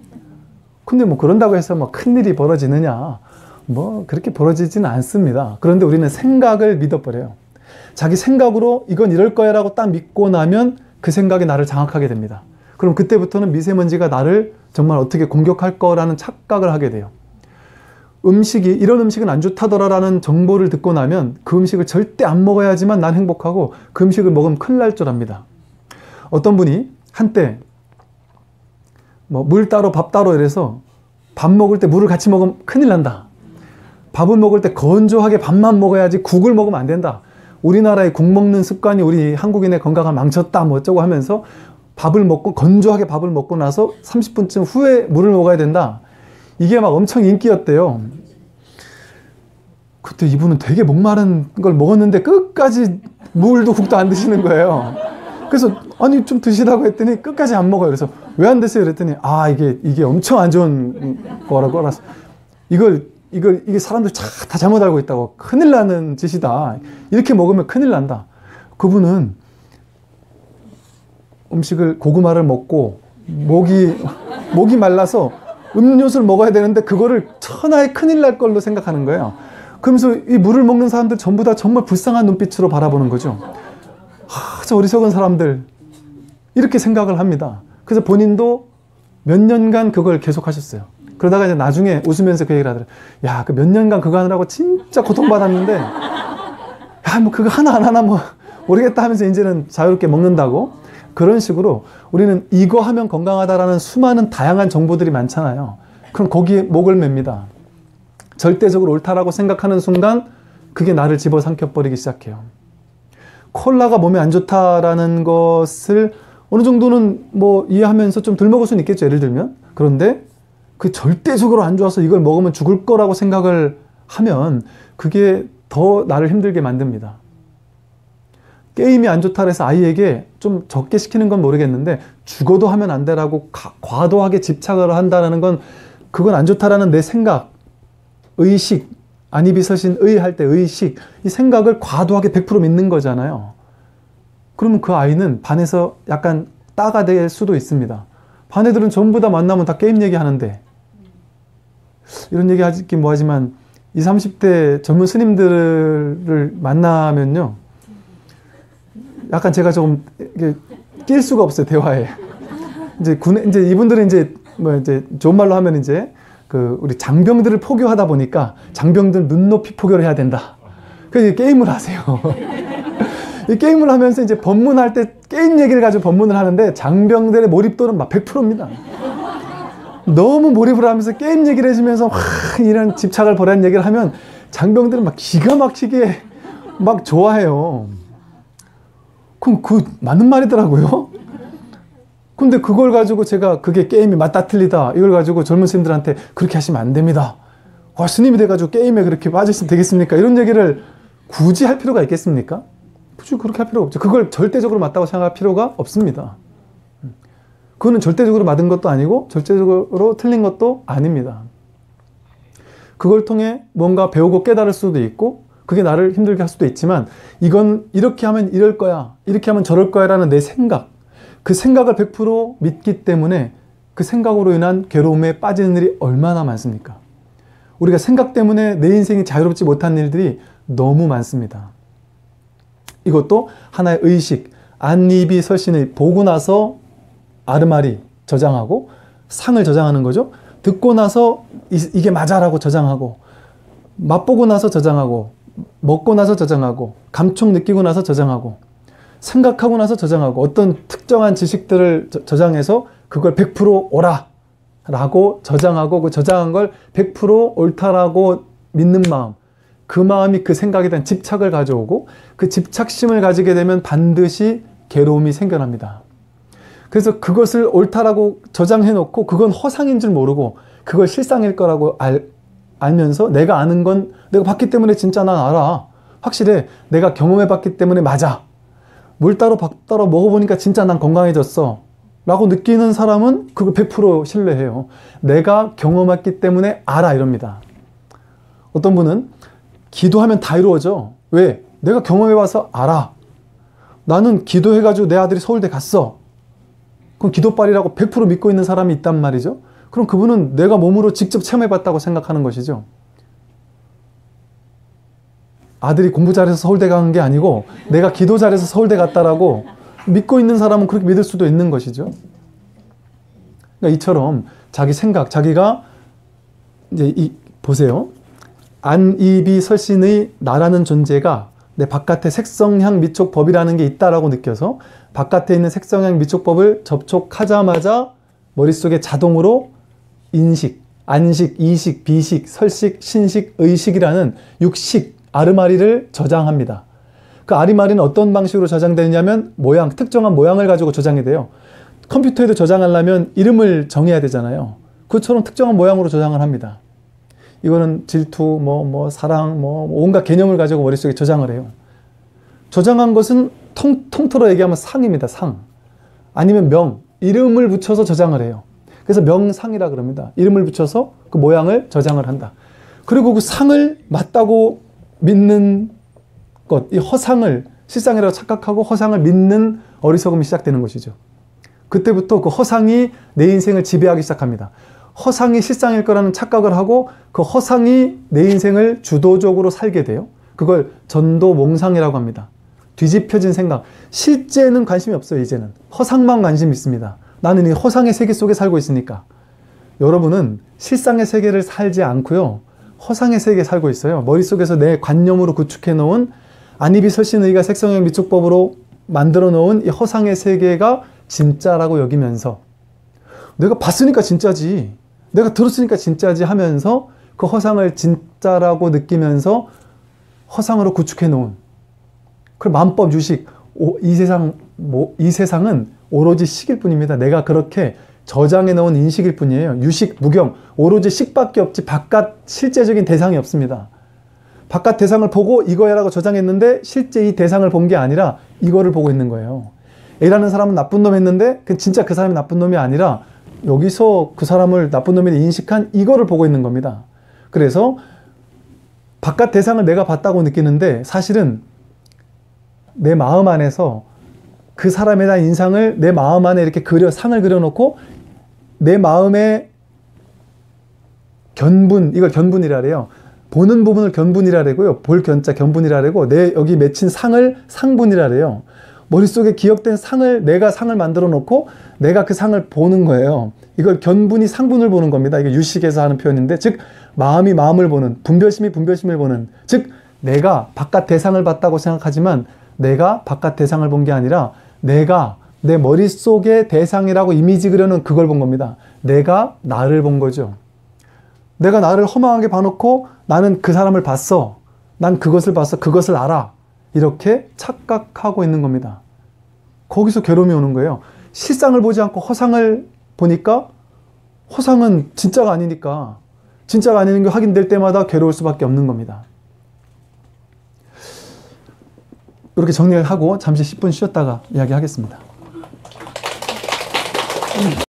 S1: 근데 뭐 그런다고 해서 뭐 큰일이 벌어지느냐. 뭐 그렇게 벌어지지는 않습니다. 그런데 우리는 생각을 믿어버려요. 자기 생각으로 이건 이럴 거야 라고 딱 믿고 나면 그 생각이 나를 장악하게 됩니다. 그럼 그때부터는 미세먼지가 나를 정말 어떻게 공격할 거라는 착각을 하게 돼요. 이런 음식은 안 좋다더라라는 정보를 듣고 나면 그 음식을 절대 안 먹어야지만 난 행복하고 그 음식을 먹으면 큰일 날 줄 압니다. 어떤 분이 한때 뭐 물 따로 밥 따로 이래서 밥 먹을 때 물을 같이 먹으면 큰일 난다. 밥을 먹을 때 건조하게 밥만 먹어야지 국을 먹으면 안 된다. 우리나라의 국 먹는 습관이 우리 한국인의 건강을 망쳤다 뭐 어쩌고 하면서 건조하게 밥을 먹고 나서 30분쯤 후에 물을 먹어야 된다. 이게 막 엄청 인기였대요. 그때 이분은 되게 목마른 걸 먹었는데 끝까지 물도 국도 안 드시는 거예요. 그래서 아니 좀 드시라고 했더니 끝까지 안 먹어요. 그래서 왜 안 드세요? 그랬더니 이게 엄청 안 좋은 거라고 알아서 이게 사람들 다 잘못 알고 있다고. 큰일 나는 짓이다. 이렇게 먹으면 큰일 난다. 그분은 고구마를 먹고 목이 말라서 음료수를 먹어야 되는데 그거를 천하에 큰일 날 걸로 생각하는 거예요. 그러면서 이 물을 먹는 사람들 전부 다 정말 불쌍한 눈빛으로 바라보는 거죠. 저 어리석은 사람들. 이렇게 생각을 합니다. 그래서 본인도 몇 년간 그걸 계속 하셨어요. 그러다가 이제 나중에 웃으면서 그 얘기를 하더라고요. 야, 그 몇 년간 그거 하느라고 진짜 고통받았는데, 야, 뭐 그거 하나 안 하나 뭐 모르겠다 하면서 이제는 자유롭게 먹는다고. 그런 식으로 우리는 이거 하면 건강하다라는 수많은 다양한 정보들이 많잖아요. 그럼 거기에 목을 맵니다. 절대적으로 옳다라고 생각하는 순간 그게 나를 집어삼켜버리기 시작해요. 콜라가 몸에 안 좋다라는 것을 어느 정도는 뭐 이해하면서 좀 덜 먹을 수는 있겠죠. 예를 들면. 그런데 그 절대적으로 안 좋아서 이걸 먹으면 죽을 거라고 생각을 하면 그게 더 나를 힘들게 만듭니다. 게임이 안 좋다 해서 아이에게 좀 적게 시키는 건 모르겠는데 죽어도 하면 안 되라고 과도하게 집착을 한다는 건 그건 안 좋다라는 내 생각, 의식, 안이비서신의 할 때 의식, 이 생각을 과도하게 100% 믿는 거잖아요. 그러면 그 아이는 반에서 약간 따가 될 수도 있습니다. 반 애들은 전부 다 만나면 다 게임 얘기하는데, 이런 얘기 하긴 뭐하지만 20, 30대 젊은 스님들을 만나면요, 약간 제가 조금 낄 수가 없어요, 대화에. 이제 이분들은 이제 좋은 말로 하면 이제 우리 장병들을 포교하다 보니까 장병들 눈높이 포교를 해야 된다. 그래서 게임을 하세요. 이 게임을 하면서 이제 법문할 때 게임 얘기를 가지고 법문을 하는데 장병들의 몰입도는 막 100%입니다. 너무 몰입을 하면서 게임 얘기를 해주면서 이런 집착을 벌이는 얘기를 하면 장병들은 막 기가 막히게 막 좋아해요. 그럼 맞는 말이더라고요. 근데 그걸 가지고 제가 그게 게임이 맞다 틀리다 이걸 가지고 젊은 스님들한테 그렇게 하시면 안 됩니다. 스님이 돼가지고 게임에 그렇게 빠져있으면 되겠습니까? 이런 얘기를 굳이 할 필요가 있겠습니까? 굳이 그렇게 할 필요가 없죠. 그걸 절대적으로 맞다고 생각할 필요가 없습니다. 그거는 절대적으로 맞은 것도 아니고 절대적으로 틀린 것도 아닙니다. 그걸 통해 뭔가 배우고 깨달을 수도 있고 그게 나를 힘들게 할 수도 있지만 이건 이렇게 하면 이럴 거야, 이렇게 하면 저럴 거야 라는 내 생각, 그 생각을 100% 믿기 때문에 그 생각으로 인한 괴로움에 빠지는 일이 얼마나 많습니까? 우리가 생각 때문에 내 인생이 자유롭지 못한 일들이 너무 많습니다. 이것도 하나의 의식, 안이비설신의 보고 나서 아르마리 저장하고 상을 저장하는 거죠. 듣고 나서 이게 맞아라고 저장하고 맛보고 나서 저장하고 먹고 나서 저장하고 감촉 느끼고 나서 저장하고 생각하고 나서 저장하고 어떤 특정한 지식들을 저장해서 그걸 100% 옳아 라고 저장하고 그 저장한 걸 100% 옳다라고 믿는 마음, 그 마음이 그 생각에 대한 집착을 가져오고 그 집착심을 가지게 되면 반드시 괴로움이 생겨납니다. 그래서 그것을 옳다라고 저장해 놓고 그건 허상인 줄 모르고 그걸 실상일 거라고 알면서 내가 아는 건 내가 봤기 때문에 진짜 난 알아. 확실해. 내가 경험해 봤기 때문에 맞아. 물 따로 밥 따로 먹어보니까 진짜 난 건강해졌어 라고 느끼는 사람은 그걸 100% 신뢰해요. 내가 경험했기 때문에 알아 이럽니다. 어떤 분은 기도하면 다 이루어져. 왜? 내가 경험해봐서 알아. 나는 기도해가지고 내 아들이 서울대 갔어. 그럼 기도빨이라고 100% 믿고 있는 사람이 있단 말이죠. 그럼 그분은 내가 몸으로 직접 체험해봤다고 생각하는 것이죠. 아들이 공부 잘해서 서울대 간 게 아니고 내가 기도 잘해서 서울대 갔다라고 믿고 있는 사람은 그렇게 믿을 수도 있는 것이죠. 그러니까 이처럼 자기 생각, 자기가 이제 보세요. 안이비설신의 나라는 존재가 내 바깥에 색성향 미촉법이라는 게 있다라고 느껴서 바깥에 있는 색성향 미촉법을 접촉하자마자 머릿속에 자동으로 인식, 안식, 이식, 비식, 설식, 신식, 의식이라는 6식, 아르마리를 저장합니다. 그 아르마리는 어떤 방식으로 저장되냐면 모양, 특정한 모양을 가지고 저장이 돼요. 컴퓨터에도 저장하려면 이름을 정해야 되잖아요. 그처럼 특정한 모양으로 저장을 합니다. 이거는 질투, 사랑, 온갖 개념을 가지고 머릿속에 저장을 해요. 저장한 것은 통틀어 얘기하면 상입니다. 상. 아니면 명, 이름을 붙여서 저장을 해요. 그래서 명상이라 그럽니다. 이름을 붙여서 그 모양을 저장을 한다. 그리고 그 상을 맞다고 믿는 것, 이 허상을 실상이라고 착각하고 허상을 믿는 어리석음이 시작되는 것이죠. 그때부터 그 허상이 내 인생을 지배하기 시작합니다. 허상이 실상일 거라는 착각을 하고 그 허상이 내 인생을 주도적으로 살게 돼요. 그걸 전도몽상이라고 합니다. 뒤집혀진 생각. 실제는 관심이 없어요. 이제는 허상만 관심이 있습니다. 나는 이 허상의 세계 속에 살고 있으니까. 여러분은 실상의 세계를 살지 않고요, 허상의 세계에 살고 있어요. 머릿속에서 내 관념으로 구축해 놓은 안입이 설신의가 색성의 미축법으로 만들어 놓은 이 허상의 세계가 진짜라고 여기면서, 내가 봤으니까 진짜지, 내가 들었으니까 진짜지 하면서 그 허상을 진짜라고 느끼면서 허상으로 구축해 놓은 그 만법 유식, 이 세상은 오로지 식일 뿐입니다. 내가 그렇게 저장해 놓은 인식일 뿐이에요. 유식, 무경, 오로지 식밖에 없지 바깥 실제적인 대상이 없습니다. 바깥 대상을 보고 이거야 라고 저장했는데 실제 이 대상을 본 게 아니라 이거를 보고 있는 거예요. A라는 사람은 나쁜 놈 했는데 진짜 그 사람이 나쁜 놈이 아니라 여기서 그 사람을 나쁜 놈이 인식한 이거를 보고 있는 겁니다. 그래서 바깥 대상을 내가 봤다고 느끼는데 사실은 내 마음 안에서 그 사람에 대한 인상을 내 마음 안에 이렇게 상을 그려놓고 내 마음의 견분, 이걸 견분이라 그래요. 보는 부분을 견분이라 그러고요. 볼 견자 견분이라 그러고, 내 여기 맺힌 상을 상분이라 그래요. 머릿속에 기억된 상을, 내가 상을 만들어 놓고 내가 그 상을 보는 거예요. 이걸 견분이 상분을 보는 겁니다. 이게 유식에서 하는 표현인데, 즉 마음이 마음을 보는, 분별심이 분별심을 보는, 즉 내가 바깥 대상을 봤다고 생각하지만 내가 바깥 대상을 본 게 아니라 내가 내 머릿속에 대상이라고 이미지 그려놓은 그걸 본 겁니다. 내가 나를 본 거죠. 내가 나를 허망하게 봐놓고 나는 그 사람을 봤어, 난 그것을 봤어, 그것을 알아, 이렇게 착각하고 있는 겁니다. 거기서 괴로움이 오는 거예요. 실상을 보지 않고 허상을 보니까 허상은 진짜가 아니니까, 진짜가 아닌 게 확인될 때마다 괴로울 수밖에 없는 겁니다. 이렇게 정리를 하고 잠시 10분 쉬었다가 이야기하겠습니다.